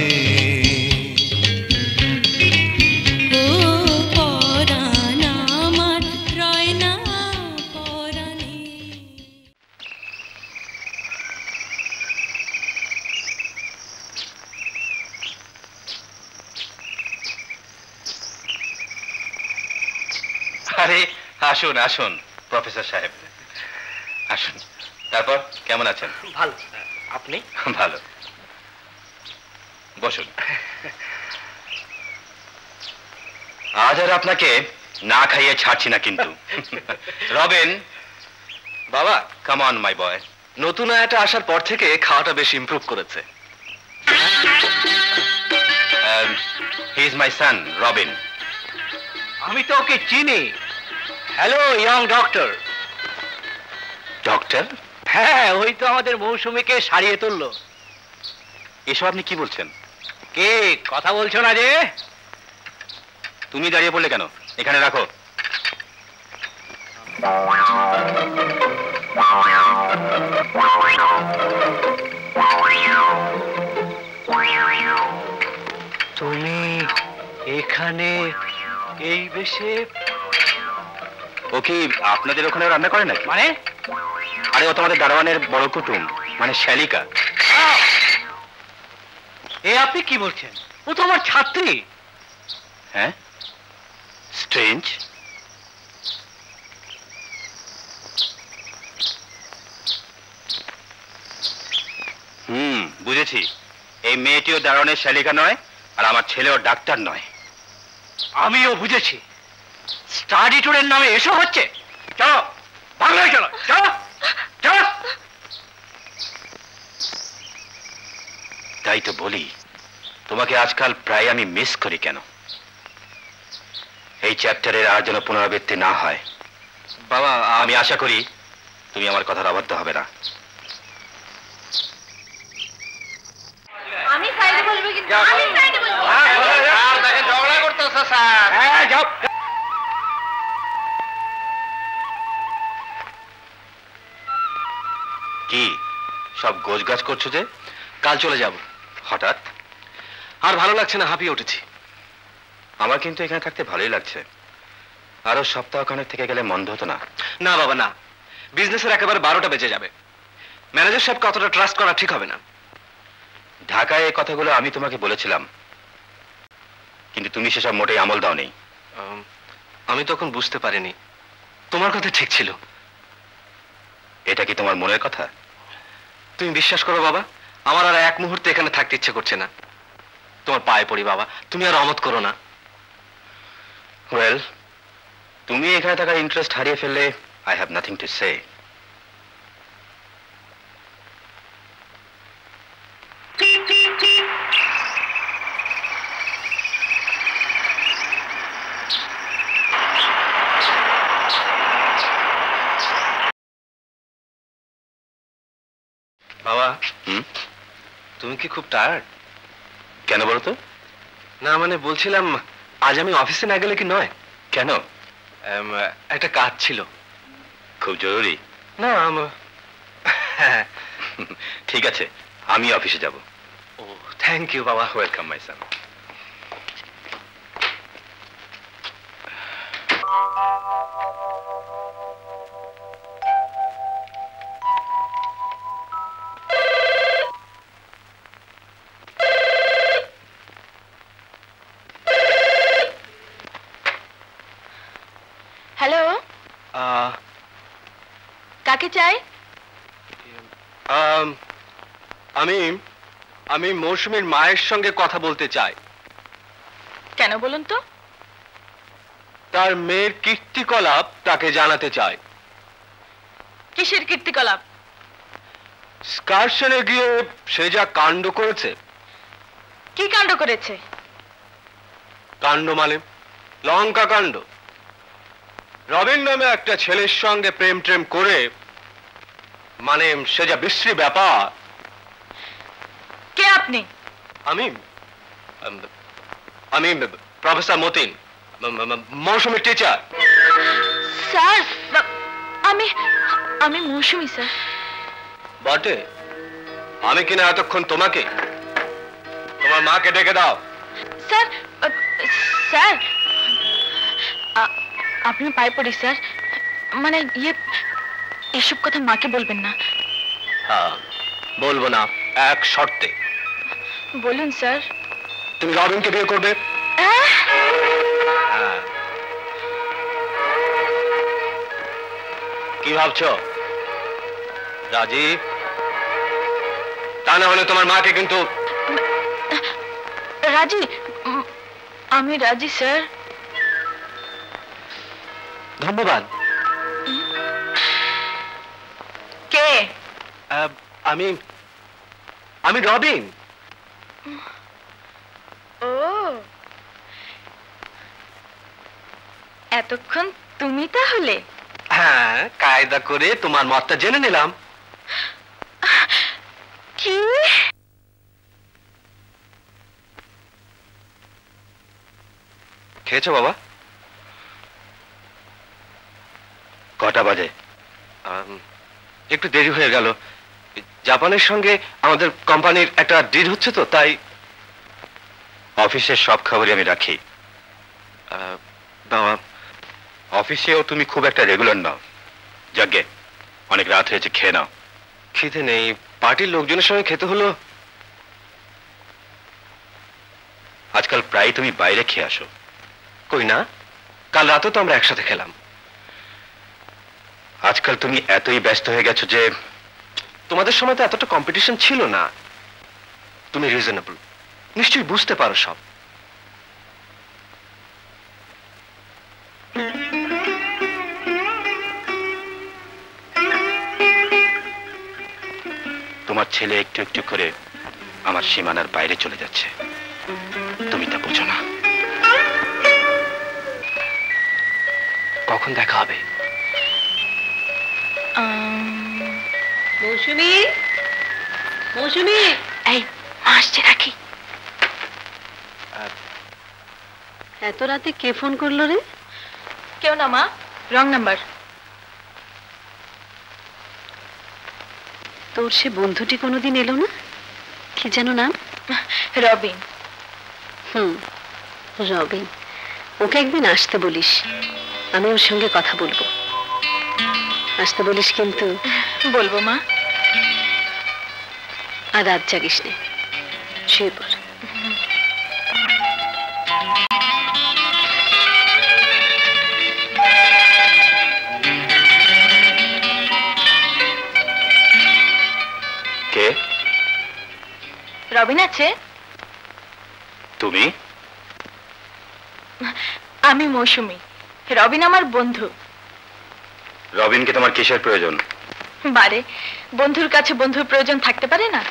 ও পরাণ আমার রয় না পরাণে আরে আসুন আসুন প্রফেসর সাহেব আসুন তারপর কেমন আছেন ভালো আপনি ভালো বসুন আজ আর আপনাকে না খাইয়ে ছাড়ছি না কিন্তু রবিন বাবা কাম অন মাই বয় নতুন আয়াটা আসার পর থেকে খাওয়াটা বেশ ইমপ্রুভ করেছে হি ইজ মাই সান রবিন আমি তো ওকে চিনি হ্যালো ইয়ং ডক্টর ডক্টর হ্যাঁ ওই তো আমাদের মৌসুমীকে সারিয়ে তুললো এসব আপনি কি বলছেন কে কথা বলছো না যে তুমি দাঁড়িয়ে পড়লে কেন এখানে রাখো তুমি এখানে এই বেশে ও কি আপনাদের ওখানে রান্না করে নাকি মানে আরে ও তোমাদের দারোয়ানের বড় কুটুম মানে শ্যালিকা এ আপনি কি বলছেন ও তো আমার ছাত্রী হ্যাঁ স্ট্রেঞ্জ বুঝেছি এই মেয়েটিও দারোয়ানের শ্যালিকা নয় আর আমার ছেলেও ডাক্তার নয় আমিও বুঝেছি স্টাডি ট্যুরের নামে এসব হচ্ছে চলো বাংলায় চলো চলো চলো তাই তো বলি তোমাকে আজকাল প্রায় আমি মিস করি কেন এই চ্যাপ্টারের আর যেন পুনরাবৃত্তি না হয় বাবা আমি আশা করি তুমি আমার কথার অবাধ্য হবে না আমি সাইডে বলবো কিন্তু আমি সাইডে বলবো ঝগড়া করতেছ স্যার হ্যাঁ যাও কি সব গোছগাছ করছো যে কাল চলে যাব হঠাৎ আর ভালো লাগছে না হাঁপিয়ে উঠেছি আমার কিন্তু এখানে থাকতে ভালোই লাগছে আরো সপ্তাহখানেক থেকে গেলে মন্দ হতো না না বাবা না বিজনেসের একেবারে 12টা বেজে যাবে ম্যানেজার সাহেবকে অতটা ট্রাস্ট করা ঠিক হবে না ঢাকায় এই কথাগুলো আমি তোমাকে বলেছিলাম কিন্তু তুমি সেসব মোটেই আমল দাও নেই আমি তখন বুঝতে পারিনি তোমার কথা ঠিক ছিল এটা কি তোমার মনের কথা তুমি বিশ্বাস করো বাবা আমার আর এক মুহূর্তে এখানে থাকতে ইচ্ছে করছে না তোমার পায়ে পড়ি বাবা তুমি আর অমত করো না ওয়েল তুমি এখানে থাকার ইন্টারেস্ট হারিয়ে ফেললে I have nothing to say তুমি কি খুব টায়ার্ড? কেন বলো তো? না মানে বলছিলাম আজ আমি অফিসে না গেলে কি নয়? কেন? একটা কাজ ছিল। খুব জরুরি? না হ্যাঁ। ঠিক আছে, আমি অফিসে যাব। ও থ্যাংক ইউ বাবা। Welcome my son. হ্যালো, কাকে চাই? আমি মৌসুমীর মায়ের সঙ্গে কথা বলতে চাই। কেন বলুন তো? তার মেয়ের কীর্তিকলাপ তাকে জানাতে চাই। কিসের কীর্তিকলাপ? স্কারশনে গিয়ে সে যা কাণ্ড করেছে। কি কাণ্ড করেছে? কাণ্ড মানে লঙ্কা কাণ্ড। রবিন নামে একটা ছেলের সঙ্গে প্রেম ট্রেম করে, মানে সে যা বিশ্রী ব্যাপার। কে আপনি? আমি প্রফেসর মতিন, মৌসুমীর টিচার। স্যার, আমি মৌসুমী স্যার। বটে? আমি কিনা এতক্ষণ তোমাকে, তোমার মাকে ডেকে দাও। স্যার, স্যার আপনি পায়ে পড়ি স্যার, মানে এসব কথা মাকে বলবেন না। হ্যাঁ বলবো না, এক শর্তে। বলুন স্যার। তুমি রবিনকে বিয়ে করবে। কি ভাবছো? রাজি? তা না হলে তোমার মাকে কিন্তু। রাজি? আমি রাজি স্যার। ধন্যবাদ। কে? আমি রবিন। ও, এতক্ষণ তুমি তাহলে? হ্যাঁ, কায়দা করে তোমার মতটা জেনে নিলাম। কি? খেয়েছো বাবা? কটা বাজে? একটু দেরি হয়ে গেল। জাপানের সঙ্গে আমাদের কোম্পানির একটা ডিল হচ্ছে তো, তাই। অফিসের সব খবরই আমি রাখি। বাবা, অফিসেও তুমি খুব একটা রেগুলার নাও। যাকে অনেক রাত হয়েছে, খেয়ে নাও। খিদে নেই, পার্টির লোকজনের সঙ্গে খেতে হলো। আজকাল প্রায় তুমি বাইরে খেয়ে আসো। কই না, কাল রাতে তো আমরা একসাথে খেলাম। আজকাল তুমি এতই ব্যস্ত হয়ে গেছো যে। তোমাদের সময় তো এতটা কম্পিটিশন ছিল না। তুমি রিজনেবল, নিশ্চয়ই বুঝতে পারো সব। তোমার ছেলে একটু একটু করে আমার সীমানার বাইরে চলে যাচ্ছে, তুমি তা বোঝো না। কখন দেখা হবে? মৌসুমী, মৌসুমী, এই আসছে নাকি? এত রাতে কে ফোন করলো রে? কেউ না মা, রং নাম্বার। তোর সে বন্ধুটি কোনোদিন এলো না? কি যেন নাম? রবিন। রবিন। ওকে একদিন আসতে বলিস, আমি ওর সঙ্গে কথা বলবো। আসতে বলিস কিন্তু। বলবো মা। আর রাত জাগিস নে, শুয়ে পড়। কে? রবিন আছে? তুমি? আমি মৌসুমী, রবিন আমার বন্ধু। রবিনকে তোমার কিসের প্রয়োজন? বারে, বন্ধুর কাছে বন্ধুর প্রয়োজন থাকতে পারে না?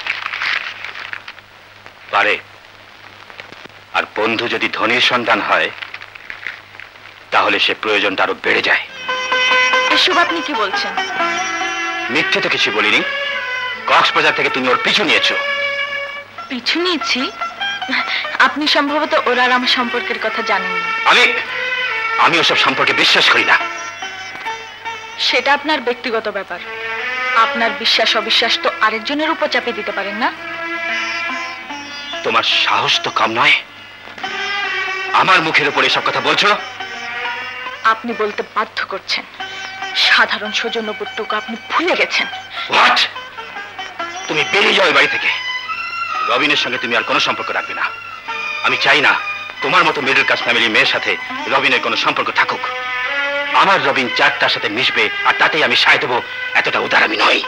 পারে। আর বন্ধু যদি ধনীর সন্তান হয় তাহলে সে প্রয়োজনটা আরো বেড়ে যায়। এসব আপনি কি বলছেন? মিথ্যে তো কিছু বলিনি। কক্সবাজার থেকে তুমি ওর পিছু নিয়েছো। পিছু নিয়েছি? আপনি সম্ভবত ওরা আর আমার সম্পর্কের কথা জানেন না। আমি ওসব সম্পর্কে বিশ্বাস করি না। সেটা আপনার ব্যক্তিগত ব্যাপার। আপনার বিশ্বাস অবিশ্বাস তো আরেকজনের উপর চাপিয়ে দিতে পারেন না। তোমার সাহস তো কম নয়, আমার মুখের উপর এসব কথা বলছো। আপনি বলতে বাধ্য করছেন, সাধারণ সৌজন্যবোধটুকু আপনি ভুলে গেছেন। হোয়াট? তুমি বেরিয়ে যাও এই বাড়ি থেকে। রবিনের সঙ্গে তুমি আর কোনো সম্পর্ক রাখবে না। আমি চাই না তোমার মতো মিডল ক্লাস ফ্যামিলির মেয়ের সাথে রবিনের কোনো সম্পর্ক থাকুক। আমার রবিন চারটার সাথে মিশবে আর তাতেই আমি সায় দেবো, এতটা উদার আমি নই।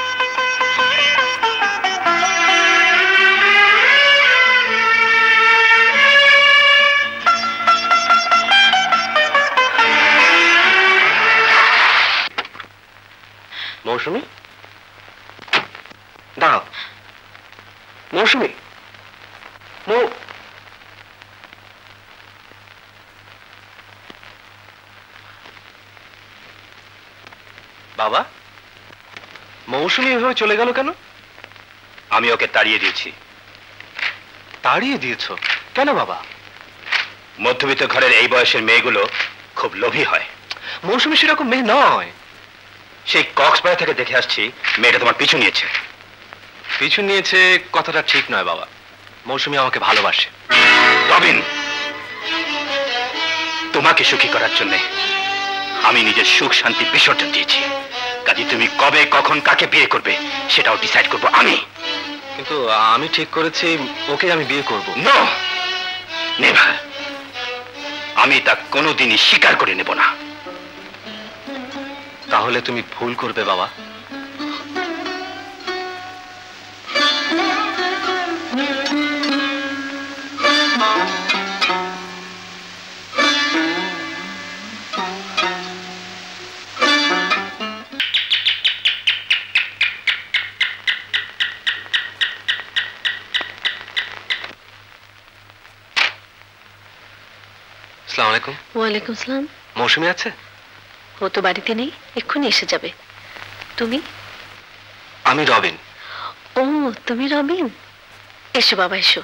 মৌসুমী, দাঁড়াও। মৌসুমী, বাবা, মৌসুমী এভাবে চলে গেল কেন? আমি ওকে তাড়িয়ে দিয়েছি। তাড়িয়ে দিয়েছ কেন বাবা? মধ্যবিত্ত ঘরের এই বয়সের মেয়েগুলো খুব লোভী হয়। মৌসুমী সেরকম মেয়ে নয়। সেই কক্সবাজার থেকে দেখে আসছি মেয়েটা তোমার পিছু নিয়েছে। পিছু নিয়েছে কথাটা ঠিক নয় বাবা। মৌসুমী আমাকে ভালোবাসে। রবিন, তোমাকে সুখী করার জন্য আমি নিজের সুখ শান্তি বিসর্জন দিয়েছি। কাজে তুমি কবে কখন কাকে বিয়ে করবে সেটাও ডিসাইড করব আমি। কিন্তু আমি ঠিক করেছি ওকে আমি বিয়ে করব। No, never. আমি তা কোনোদিনই স্বীকার করে নেব না। তাহলে তুমি ভুল করবে বাবা। আসসালামু আলাইকুম। ওয়ালাইকুম আসসালাম। মৌসুমী আছে? ও তো বাড়িতে নেই, এক্ষুনি এসে যাবে। তুমি? আমি রবিন। ও, তুমি রবিন। এসো বাবা, এসো।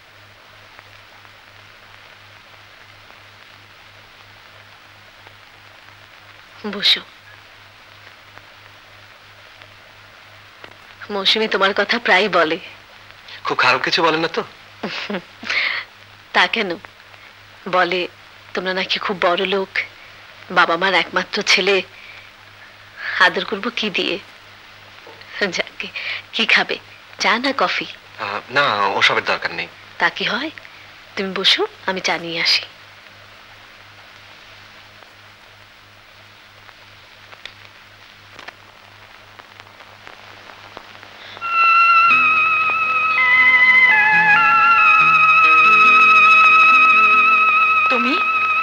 বসো। মৌসুমী তোমার কথা প্রায় বলে। খুব খারাপ কিছু বলেন না তো? তা কেন? বলে তোমরা নাকি খুব বড় লোক, বাবা মার একমাত্র ছেলে, আদর করবো কি দিয়ে? যাকে, কি খাবে, চা না কফি? না, ওসবের দরকার নেই। তা কি হয়? তুমি বসো, আমি চা নিয়ে আসি। তুমি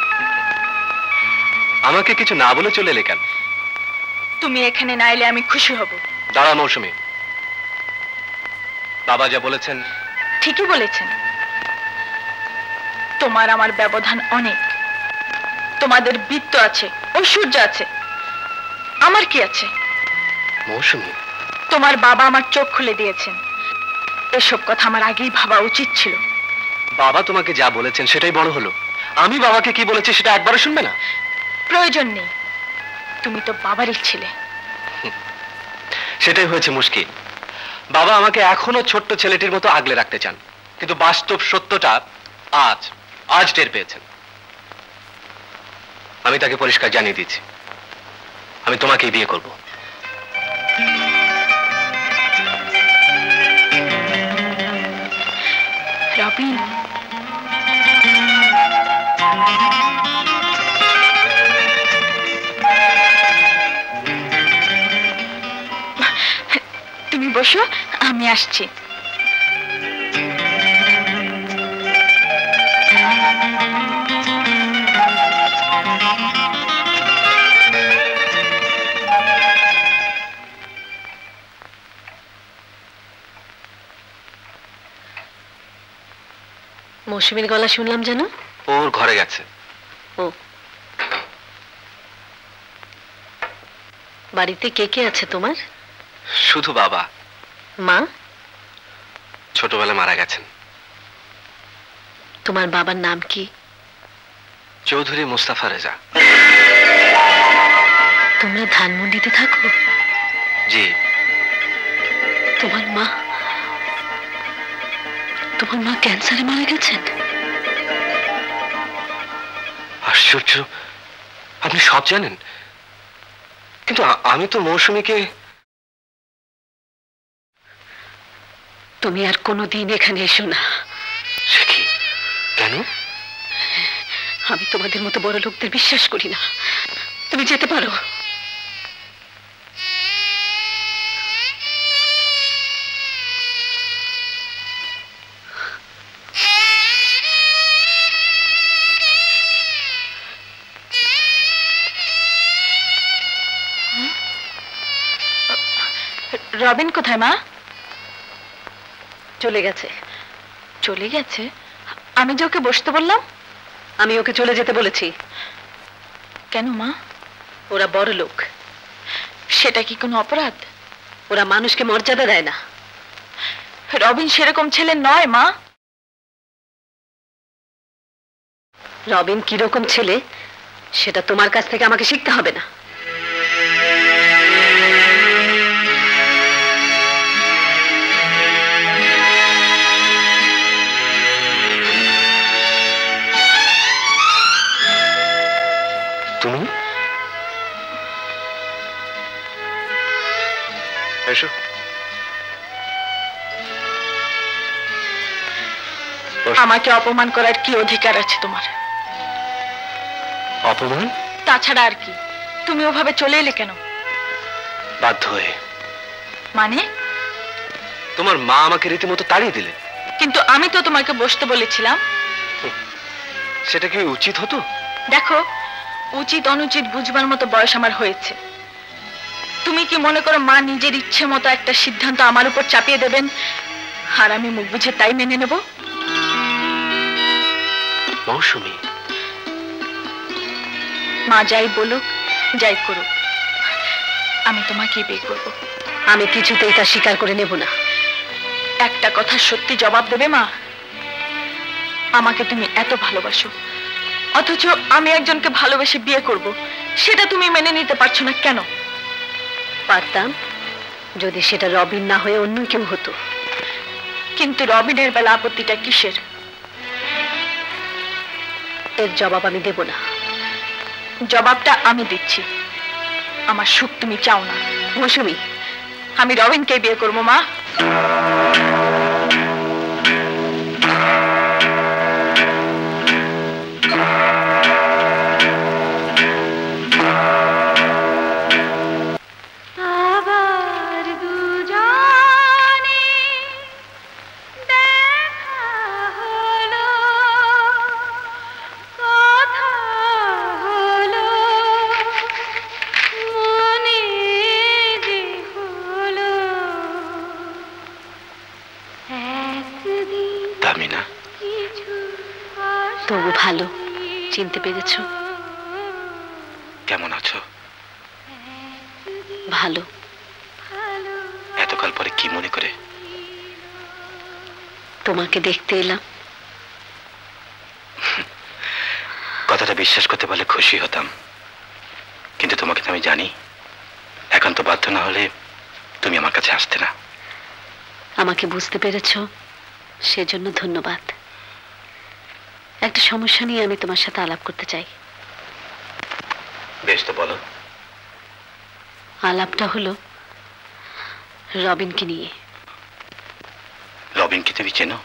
আমাকে কিছু না বলে চলে এলে কেন? তুমি এখানে না এলে আমি খুশি হব। দাঁড়া মৌসুমী, বাবা যা বলেছেন ঠিকই বলেছেন। তোমার আমার ব্যবধান অনেক। তোমাদের বৃত্ত আছে, ঐশ্বর্য আছে, আমার কি আছে? মৌসুমী, তোমার বাবা আমার চোখ খুলে দিয়েছেন। এসব কথা আমার আগেই ভাবা উচিত ছিল। বাবা তোমাকে যা বলেছেন সেটাই বড় হলো। আমি বাবাকে কি বলেছি সেটা একবারও শুনবে না? প্রয়োজন নেই, তুমি তো বাবারই ছেলে। সেটাই হয়েছে মুশকিল। বাবা আমাকে এখনো ছোট্ট ছেলেটির মতো আগলে রাখতে চান, কিন্তু বাস্তব সত্যটা আজ টের পেয়েছেন। আমি তাকে পরিষ্কার জানিয়ে দিয়েছি আমি তোমাকেই বিয়ে করব। রবিন, তুমি বসো, আমি আসছি। মৌসুমীর গলা শুনলাম যেন? ওর ঘরে গেছে। ও, বাড়িতে কে কে আছে তোমার? শুধু বাবা। মা? ছোটবেলায় মারা গেছেন। তোমার বাবার নাম কি? চৌধুরী মুস্তাফা রেজা। তোমরা ধানমন্ডিতে থাকো? জি। তোমার মা ক্যান্সারে মারা গেছেন? আশ্চর্য, আপনি সব জানেন। কিন্তু আমি তো মৌসুমীকে। তুমি আর কোনোদিন এখানে এসো না। সে কি? কেন? আমি তোমাদের মতো বড় লোকদের বিশ্বাস করি না। তুমি যেতে পারো। রবিন কোথায় মা? চলে গেছে। চলে গেছে? আমি যে ওকে বসতে বললাম। আমি ওকে চলে যেতে বলেছি। কেন মা? ওরা বড় লোক। সেটা কি কোনো অপরাধ? ওরা মানুষকে মর্যাদা দেয় না। রবিন সেরকম ছেলে নয় মা। রবিন কিরকম ছেলে সেটা তোমার কাছ থেকে আমাকে শিখতে হবে না। তুমি এসো। আমাকে অপমান করার কি অধিকার আছে তোমার? অপমান? তাছাড়া আর কি? তুমি ওভাবে চলে এলে কেন? বাধ্য হয়ে। মানে? তোমার মা আমাকে রীতিমতো তাড়িয়ে দিলে। কিন্তু আমি তো তোমাকে বসতে বলেছিলাম। সেটা কি উচিত হতো? দেখো, উচিত অনুচিত বুঝবার মতো বয়স আমার হয়েছে। তুমি কি মনে করো মা নিজের ইচ্ছে মতো একটা সিদ্ধান্ত আমার উপর চাপিয়ে দেবেন আর আমি মুখ বুঝে তাই মেনে নেব? মৌসুমী, মা যাই বলুক, যাই করুক, আমি তোমাকে বিয়ে করব। আমি কিছুতেই তা স্বীকার করে নেব না। একটা কথা সত্যি জবাব দেবে মা? আমাকে তুমি এত ভালোবাসো, অথচ আমি একজনকে ভালোবেসে বিয়ে করব, সেটা তুমি মেনে নিতে পারছো না কেন? পারতাম যদি সেটা রবিন না হয়ে অন্য কেউ হতো। কিন্তু রবিনের বেলা আপত্তিটা কিসের? এর জবাব আমি দেব না। জবাবটা আমি দিচ্ছি। আমার সুখ তুমি চাও না। মৌসুমী, আমি রবিনকে বিয়ে করবো মা। তবু ভালো, চিনতে পেরেছো? কেমন আছো? ভালো। এতকাল পরে কি মনে করে? তোমাকে দেখতে এলাম। কথাটা বিশ্বাস করতে পারলে খুশি হতাম, কিন্তু তোমাকে তো আমি জানি, একান্ত বাধ্য না হলে তুমি আমার কাছে আসতে না। আমাকে বুঝতে পেরেছো, সেজন্য ধন্যবাদ। একটা সমস্যা নিয়ে আমি তোমার সাথে আলাপ করতে চাই। বেশ, তো বলো। আলাপটা হলো রবিনকে নিয়ে। রবিনকে তুমি চেনো?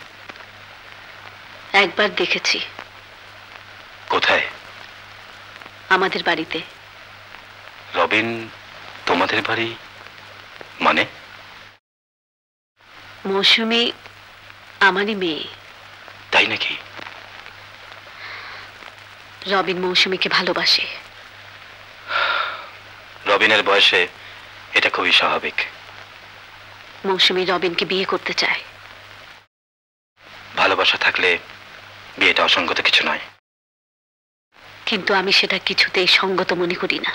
একবার দেখেছি। কোথায়? আমাদের বাড়িতে। রবিন তোমাদের বাড়ি মানে? মৌসুমী আমারই মেয়ে। তাই নাকি? রবিন মৌসুমীকে ভালোবাসে। রবিনের বয়সে এটা খুবই স্বাভাবিক। মৌসুমী রবিনকে বিয়ে করতে চায়। ভালোবাসা থাকলে বিয়েটা অসঙ্গত কিছু নয়। কিন্তু আমি সেটা কিছুতেই সঙ্গত মনে করি না।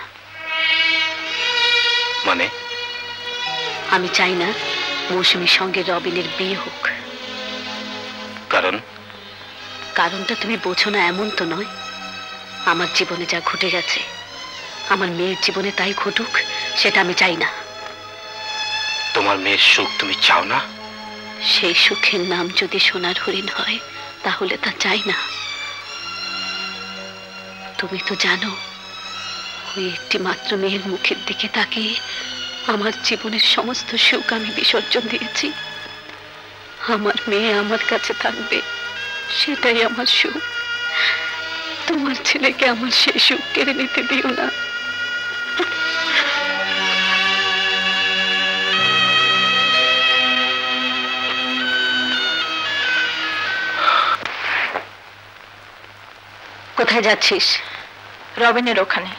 মানে? আমি চাই না মৌসুমীর সঙ্গে রবিনের বিয়ে হোক। কারণটা তুমি বোঝো না এমন তো নয়। আমার জীবনে যা ঘটে গেছে, আমার মেয়ের জীবনে তাই ঘটুক, সেটা আমি চাই না। তোমার মেয়ের সুখ তুমি চাও না? সেই সুখের নাম যদি সোনার হরিণ হয় তাহলে তা চাই না। তুমি তো জানো, ওই একটি মাত্র মেয়ের মুখের দিকে তাকিয়ে আমার জীবনের সমস্ত সুখ আমি বিসর্জন দিয়েছি। আমার মেয়ে আমার কাছে থাকবে, সেটাই আমার সুখ। তোমার ছেলেকে আমার সেই সুখ কেড়ে নিতে দিও না। কোথায় যাচ্ছিস? রবিনের ওখানে।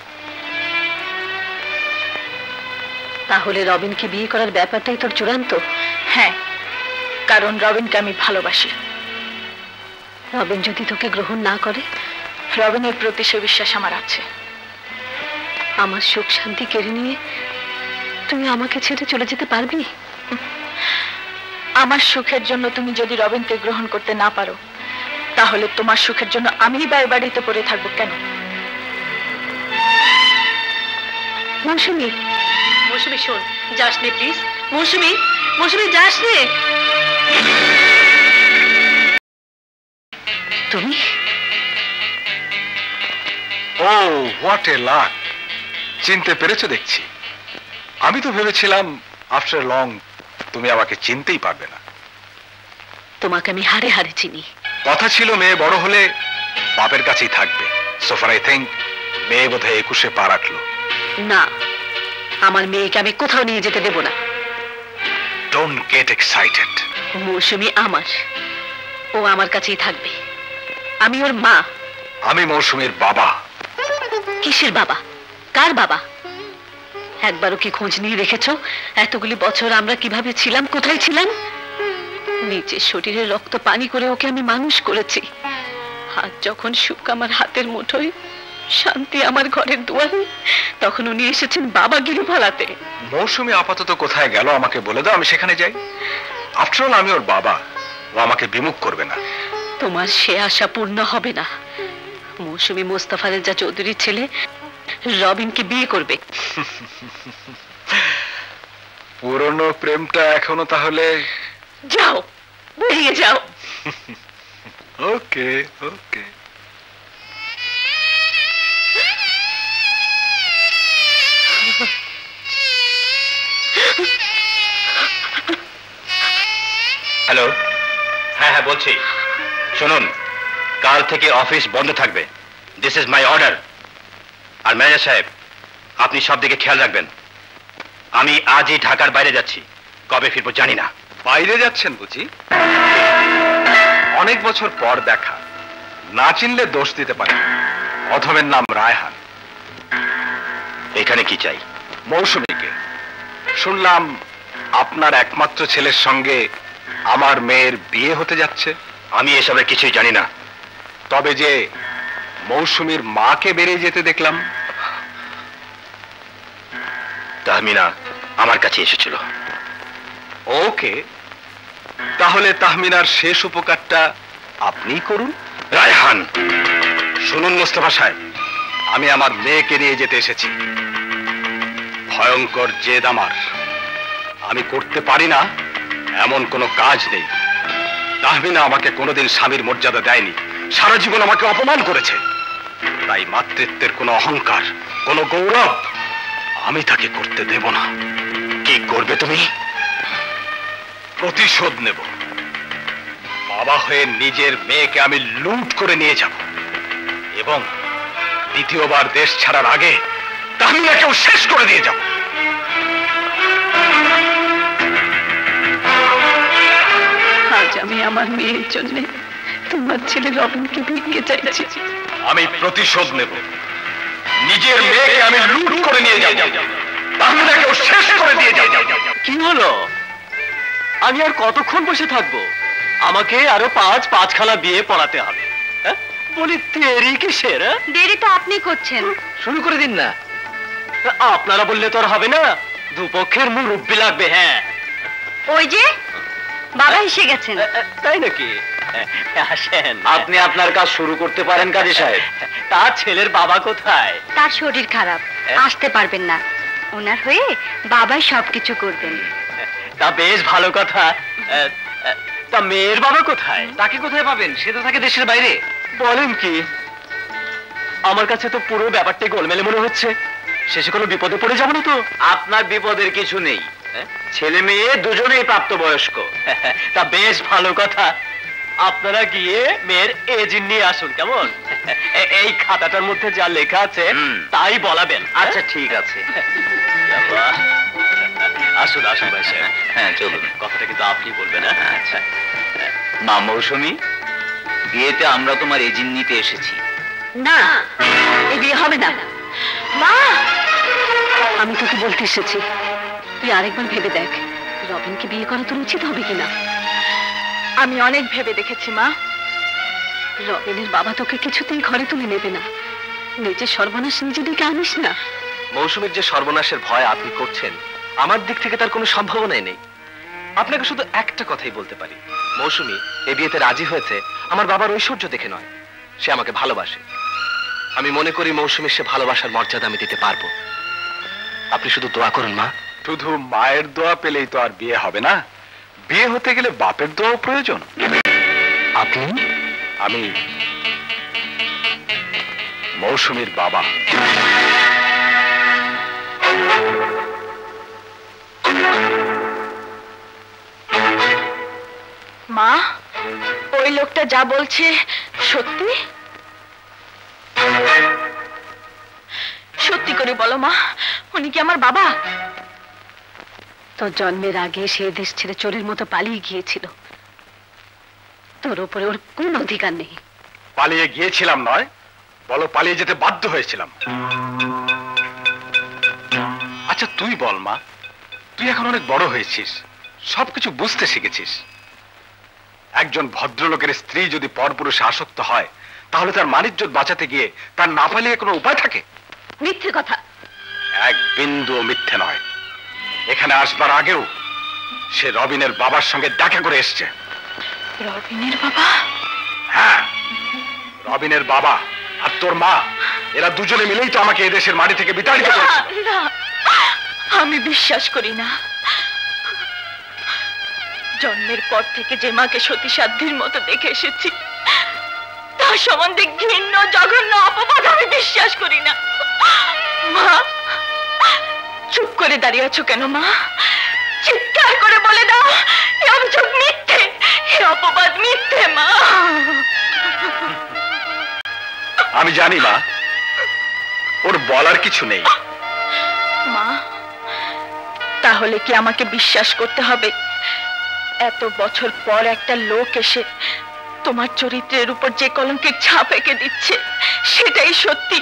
তাহলে রবিনকে বিয়ে করার ব্যাপারটাই তোর চূড়ান্ত? হ্যাঁ, কারণ রবিনকে আমি ভালোবাসি। রবিন যদি তোকে গ্রহণ না করে? রবিনের প্রতি সে বিশ্বাস আমার আছে। আমার সুখ শান্তি কেড়ে নিয়ে তুমি আমাকে ছেড়ে চলে যেতে পারবি? আমার সুখের জন্য তুমি যদি রবিনকে গ্রহণ করতে না পারো, তাহলে তোমার সুখের জন্য আমি বাড়িতে পড়ে থাকবো কেন? মৌসুমী, মৌসুমী শোন, যাস নে প্লিজ। মৌসুমী, মৌসুমী যাস নে। তুমি? ও হোয়াট এ লাক! চিনতে পেরেছো দেখছি। আমি তো ভেবেছিলাম আফটার লং তুমি আমাকে চিনতেই পারবে না। তোমাকে আমি হারে হারে চিনি। কথা ছিল মেয়ে বড় হলে বাপের কাছেই থাকবে। সো ফার আই থিংক মেয়ে বোধহয় 21-এ পা রাখলো। না, আমার মেয়েকে আমি কোথাও নিয়ে যেতে দেব না। Don't get excited. মৌসুমী আমার, ও আমার কাছেই থাকবে। আমি ওর মা। আমি মৌসুমীর বাবা। কিসের বাবা? কার বাবা? একবারও কি খোঁজ নিয়ে রেখেছো এতগুলি বছর আমরা কিভাবে ছিলাম, কোথায় ছিলাম? নিজের শরীরে রক্ত পানি করে ওকে আমি মানুষ করেছি। আজ যখন সুখ আমার হাতের মুঠোয়, শান্তি আমার ঘরের দুয়ারে, তখন উনি এসেছেন বাবাগিরি ভালাতে। মৌসুমী আপাতত কোথায় গেল আমাকে বলে দাও, আমি সেখানে যাই। আফটার অল আমি ওর বাবা, ও আমাকে বিমুখ করবে না। তোমার সে আশা পূর্ণ হবে না। মৌসুমী মোস্তফা রেজা চৌধুরীর ছেলে রবিনকে বিয়ে করবে। পুরনো প্রেমটা এখনো তাহলে? যাও, বেরিয়ে যাও। Okay okay. হ্যালো। হ্যাঁ হ্যাঁ বলছি। শুনুন, কাল থেকে অফিস বন্ধ থাকবে। This is my order. আর ম্যানেজার সাহেব, আপনি সব দিকে খেয়াল রাখবেন। আমি আজই ঢাকার বাইরে যাচ্ছি, কবে ফিরবো জানি না। বাইরে যাচ্ছেন বুঝি? অনেক বছর পর দেখা, না চিনলে দোষ দিতে পারে। অথমের নাম রায়হান। এখানে কি চাই? মৌসুমীকে। শুনলাম আপনার একমাত্র ছেলের সঙ্গে আমার মেয়ের বিয়ে হতে যাচ্ছে। আমি এসবের কিছুই জানি না। তবে যে মৌসুমীর মাকে বেরিয়ে যেতে দেখলাম। তাহমিনা আমার কাছে এসেছিল। ওকে, তাহলে তাহমিনার শেষ উপকারটা আপনিই করুন। রায়হান, শুনুন মোস্তফা সাহেব, আমি আমার মেয়েকে নিয়ে যেতে এসেছি। ভয়ঙ্কর জেদ আমার। আমি করতে পারি না এমন কোনো কাজ নেই। তাহমিনা আমাকে কোনোদিন স্বামীর মর্যাদা দেয়নি, সারা জীবন আমাকে অপমান করেছে। তাই মাতৃত্বের কোনো অহংকার, কোনো গৌরব আমি তাকে করতে দেব না। কি করবে তুমি? প্রতিশোধ নেব। বাবা হয়ে নিজের মেয়েকে আমি লুট করে নিয়ে যাব এবং দ্বিতীয়বার দেশ ছাড়ার আগে তাহমিনাকেও শেষ করে দিয়ে যাব। আজ আমি আমার মেয়ের জন্য তোমার ছেলে রবিনকে ভেঙে চাইছি। আমি প্রতিশোধ নেব। নিজের মেয়েকে আমি লুট করে নিয়ে যাব, তাহমিনাকেও শেষ করে দিয়ে যাব। কি হলো? আমি আর কতক্ষণ বসে থাকবো? আমাকে আরো পাঁচখানা বিয়ে পড়াতে হবে। বলি দেরি কিসের? দেরি তো আপনি করছেন। শুরু করে দিন না। আপনারা বললে তো আর হবে না, দুপক্ষের মুরব্বি লাগবে। হ্যাঁ, ওই যে বাবা এসে গেছেন। তাই নাকি? আসেন। আপনি আপনার কাজ শুরু করতে পারেন কাজী সাহেব। তার ছেলের বাবা কোথায়? তার শরীর খারাপ, আসতে পারবেন না। ওনার হয়ে বাবাই সবকিছু করবেন। তা বেশ ভালো কথা। তা মেয়ের বাবা কোথায়? তাকে কোথায় পাবেন? সে তো থাকে দেশের বাইরে। বলেন কি? আমার কাছে তো পুরো ব্যাপারটাই গোলমেলে মনে হচ্ছে। শেষে কোনো বিপদে পড়ে যাবো না তো? আপনার বিপদের কিছু নেই, ছেলে মেয়ে দুজনেই প্রাপ্তবয়স্ক। তা বেশ ভালো কথা। আপনারা গিয়ে মেয়ের এজেন্ট নিয়ে আসুন, কেমন? এই খাতাটার মধ্যে যা লেখা আছে তাই বলাবেন। আচ্ছা ঠিক আছে। আসুন আসুন ভাই সাহেব। হ্যাঁ চলুন। কথাটা কিন্তু আপনি বলবেন। আচ্ছা। মা মৌসুমী, বিয়েতে আমরা তোমার এজেন্ট নিতে এসেছি। না, এই বিয়ে হবে না। মা, আমি তোকে বলতে এসেছি, তুই আরেকবার ভেবে দেখ রবিনকে বিয়ে করা তোর উচিত হবে কিনা। আমি অনেক ভেবে দেখেছি মা, রবিনের বাবা তোকে কিছুতেই ঘরে তুলে নেবে না। নিজের সর্বনাশ নিজে দিকে আনিস না। মৌসুমীর যে সর্বনাশের ভয় আপনি করছেন, আমার দিক থেকে তার কোনো সম্ভাবনাই নেই। আপনাকে শুধু একটা কথাই বলতে পারি, মৌসুমী এ বিয়েতে রাজি হয়েছে আমার বাবার ঐশ্বর্য দেখে নয়, সে আমাকে ভালোবাসে। আমি মনে করি মৌসুমীর সে ভালোবাসার মর্যাদা আমি দিতে পারবো। আপনি শুধু দোয়া করুন মা। শুধু মায়ের দোয়া পেলেই তো আর বিয়ে হবে না, বিয়ে হতে গেলে বাপের দোয়াও প্রয়োজন। আপনি? আমি মৌসুমীর বাবা। মা, ওই লোকটা যা বলছে সত্যি? সত্যি করে বলো মা, উনি কি আমার বাবা? তোর জন্মের আগে সে দেশ ছেড়ে চোরের মতো পালিয়ে গিয়েছিল, তোর উপরে ওর কোন অধিকার নেই। পালিয়ে গিয়েছিলাম নয়, বলো পালিয়ে যেতে বাধ্য হয়েছিলাম। আচ্ছা তুই বল মা, তুই এখন অনেক বড় হয়েছিস, সবকিছু বুঝতে শিখেছিস। একজন ভদ্রলোকের স্ত্রী যদি পরপুরুষে আসক্ত হয়, তাহলে তার মানিজ্যত বাঁচাতে গিয়ে তার না পালিয়ে কোনো উপায় থাকে? মিথ্যে কথা। এক বিন্দু মিথ্যে নয়। এখানে আসবার আগেও সে রবিনের বাবার সঙ্গে দেখা করে এসছে। রবিনের বাবা? হ্যাঁ, রবিনের বাবা আর তোর মা, এরা দুজনে মিলেই তো আমাকে এদেশের মাটি থেকে বিতাড়িত করেছে। না, আমি বিশ্বাস করি না। জন্মের পর থেকে যে মাকে সতী সাধ্যের মতো দেখে এসেছি, তার সম্বন্ধে ঘৃণ্য জঘন্য অপবাদ আমি বিশ্বাস করি না। মা, চুপ করে দাঁড়িয়ে আছো কেন মা? চিৎকার করে বলে দাও, এ অভিযোগ মিথ্যে, এ অপবাদ মিথ্যে। মা, আমি জানি মা, ওর বলার কিছু নেই। মা, তাহলে কি আমাকে বিশ্বাস করতে হবে এত বছর পর একটা লোক এসে তোমার চরিত্রের উপর যে কলঙ্কের ছাপ এঁকে দিচ্ছে সেটাই সত্যি,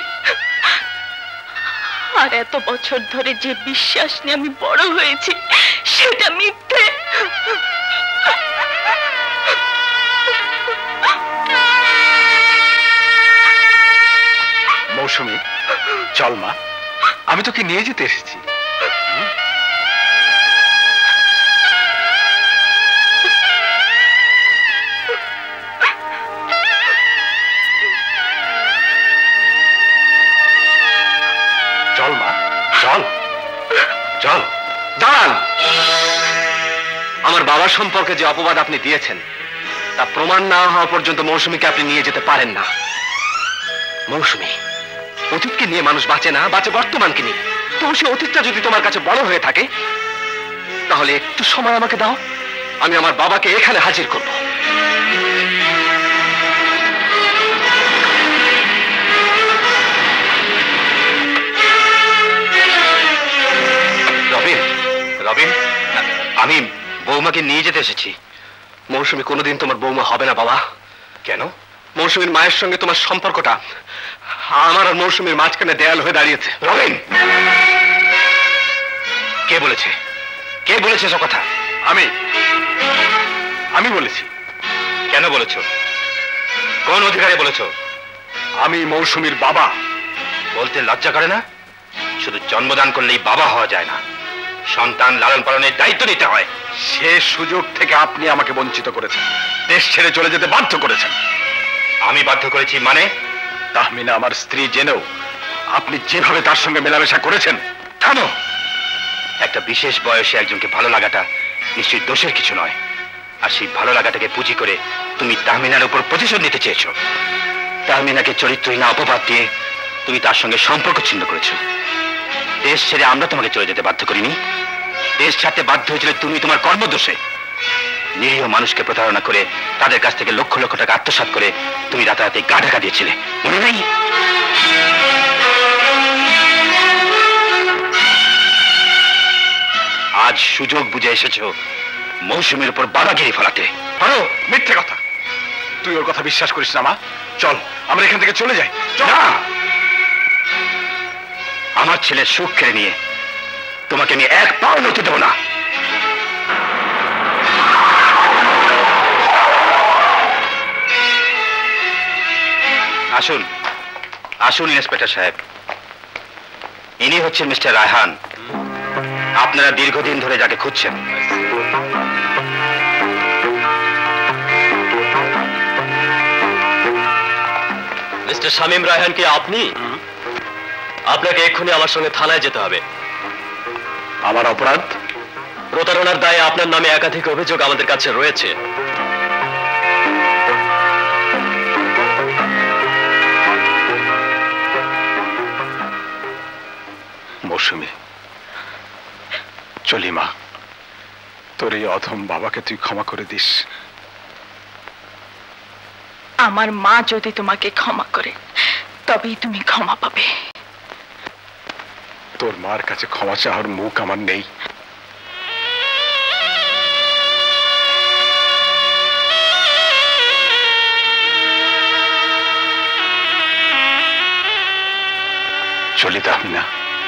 আর এত বছর ধরে যে বিশ্বাস নিয়ে আমি বড় হয়েছি সেটা মিথ্যে? মৌসুমী, চল মা, আমি তোকে নিয়ে যেতে এসেছি। চল মা, চল চল। দাঁড়ান! আমার বাবার সম্পর্কে যে অপবাদ আপনি দিয়েছেন তা প্রমাণ না হওয়া পর্যন্ত মৌসুমীকে আপনি নিয়ে যেতে পারেন না। মৌসুমী, অতীতকে নিয়ে মানুষ বাঁচে না, বাঁচে বর্তমানকে নিয়ে। তো সে অতীতটা যদি তোমার কাছে বড় হয়ে থাকে, তাহলে একটু সময় আমাকে দাও, আমি আমার বাবাকে এখানে হাজির করব। রবিন, রবিন, আমি বৌমাকে নিয়ে যেতে এসেছি। মৌসুমী কোনোদিন তোমার বৌমা হবে না বাবা। কেন? মৌসুমীর মায়ের সঙ্গে তোমার সম্পর্কটা আমার আর মৌসুমীর মাঝখানে দেয়াল হয়ে দাঁড়িয়েছে। রবিন, কে বলেছে? কে বলেছে সব কথা? আমি বলেছি। কেন বলেছো? কোন অধিকারে বলেছো? আমি মৌসুমীর বাবা। বলতে লজ্জা করে না? শুধু জন্মদান করলেই বাবা হওয়া যায় না, সন্তান লালন পালনের দায়িত্ব নিতে হয়। সে সুযোগ থেকে আপনি আমাকে বঞ্চিত করেছেন, দেশ ছেড়ে চলে যেতে বাধ্য করেছেন। আমি বাধ্য করেছি মানে? তাহমিনা আমার স্ত্রী জেনেও আপনি যেভাবে তার সঙ্গে মেলামেশা করেছেন। থামো। একটা বিশেষ বয়সে একজনকে ভালো লাগাটা নিশ্চয়ই দোষের কিছু নয়। আর সেই ভালো লাগাটাকে পুঁজি করে তুমি তাহমিনার উপর প্রতিশোধ নিতে চেয়েছো। তাহমিনাকে চরিত্রহীন অপবাদ দিয়ে তুমি তার সঙ্গে সম্পর্ক ছিন্ন করেছো। দেশ ছেড়ে আমরা তোমাকে চলে যেতে বাধ্য করিনি। দেশ ছাড়তে বাধ্য হয়েছিল তুমি তোমার কর্মদোষে। নিরীহ মানুষকে প্রতারণা করে তাদের কাছ থেকে লক্ষ লক্ষ টাকা আত্মসাৎ করে তুমি রাতারাতি গা ঢাকা দিয়েছিলে, মনে নেই? আজ সুযোগ বুঝে এসেছো মৌসুমীর উপর বাধাগিরি ফলাতে। আরো মিথ্যে কথা। তুই ওর কথা বিশ্বাস করিস না মা। চল আমরা এখান থেকে চলে যাই। না, আমার ছেলের সুখ কেড়ে নিয়ে তোমাকে আমি এক পাও নড়তে দেব না। আসুন আসুন ইন্সপেক্টর সাহেব, ইনি হচ্ছেন মিস্টার রায়হান। আপনারা দীর্ঘদিন ধরে যাকে খুঁজছেন। মিস্টার শামীম রায়হান কি আপনি? আপনাকে এক্ষুনি আমার সঙ্গে থানায় যেতে হবে। আমার অপরাধ? প্রতারণার দায়ে আপনার নামে একাধিক অভিযোগ আমাদের কাছে রয়েছে। মৌসুমী, চলি মা। তোর এই অধম বাবাকে তুই ক্ষমা করে দিস। আমার মা যদি তোমাকে ক্ষমা করে তবেই তুমি ক্ষমা পাবে। তোর মার কাছে ক্ষমা চাওয়ার মুখ আমার নেই। চলি তাহমিনা।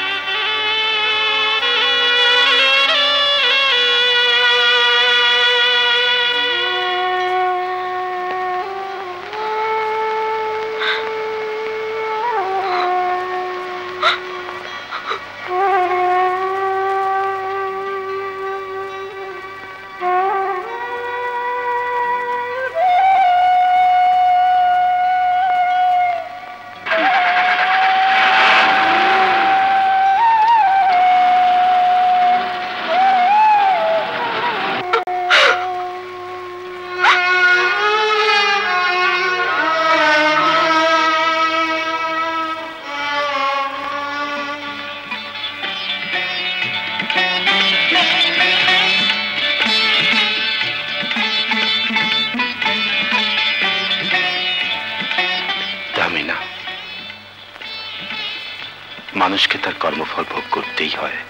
মানুষকে তার কর্মফল ভোগ করতেই হয়।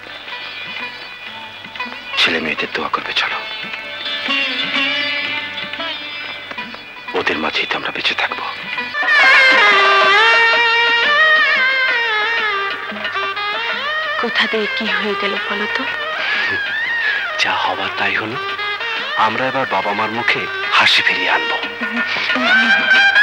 ছেলে মেয়েদের দোয়া করবে, চলো। ওদের মাঝেই তো আমরা বেঁচে থাকবো। কোথা দিয়ে কি হয়ে গেল বলো তো? যা হবার তাই হলো। আমরা এবার বাবা মার মুখে হাসি ফিরিয়ে আনবো।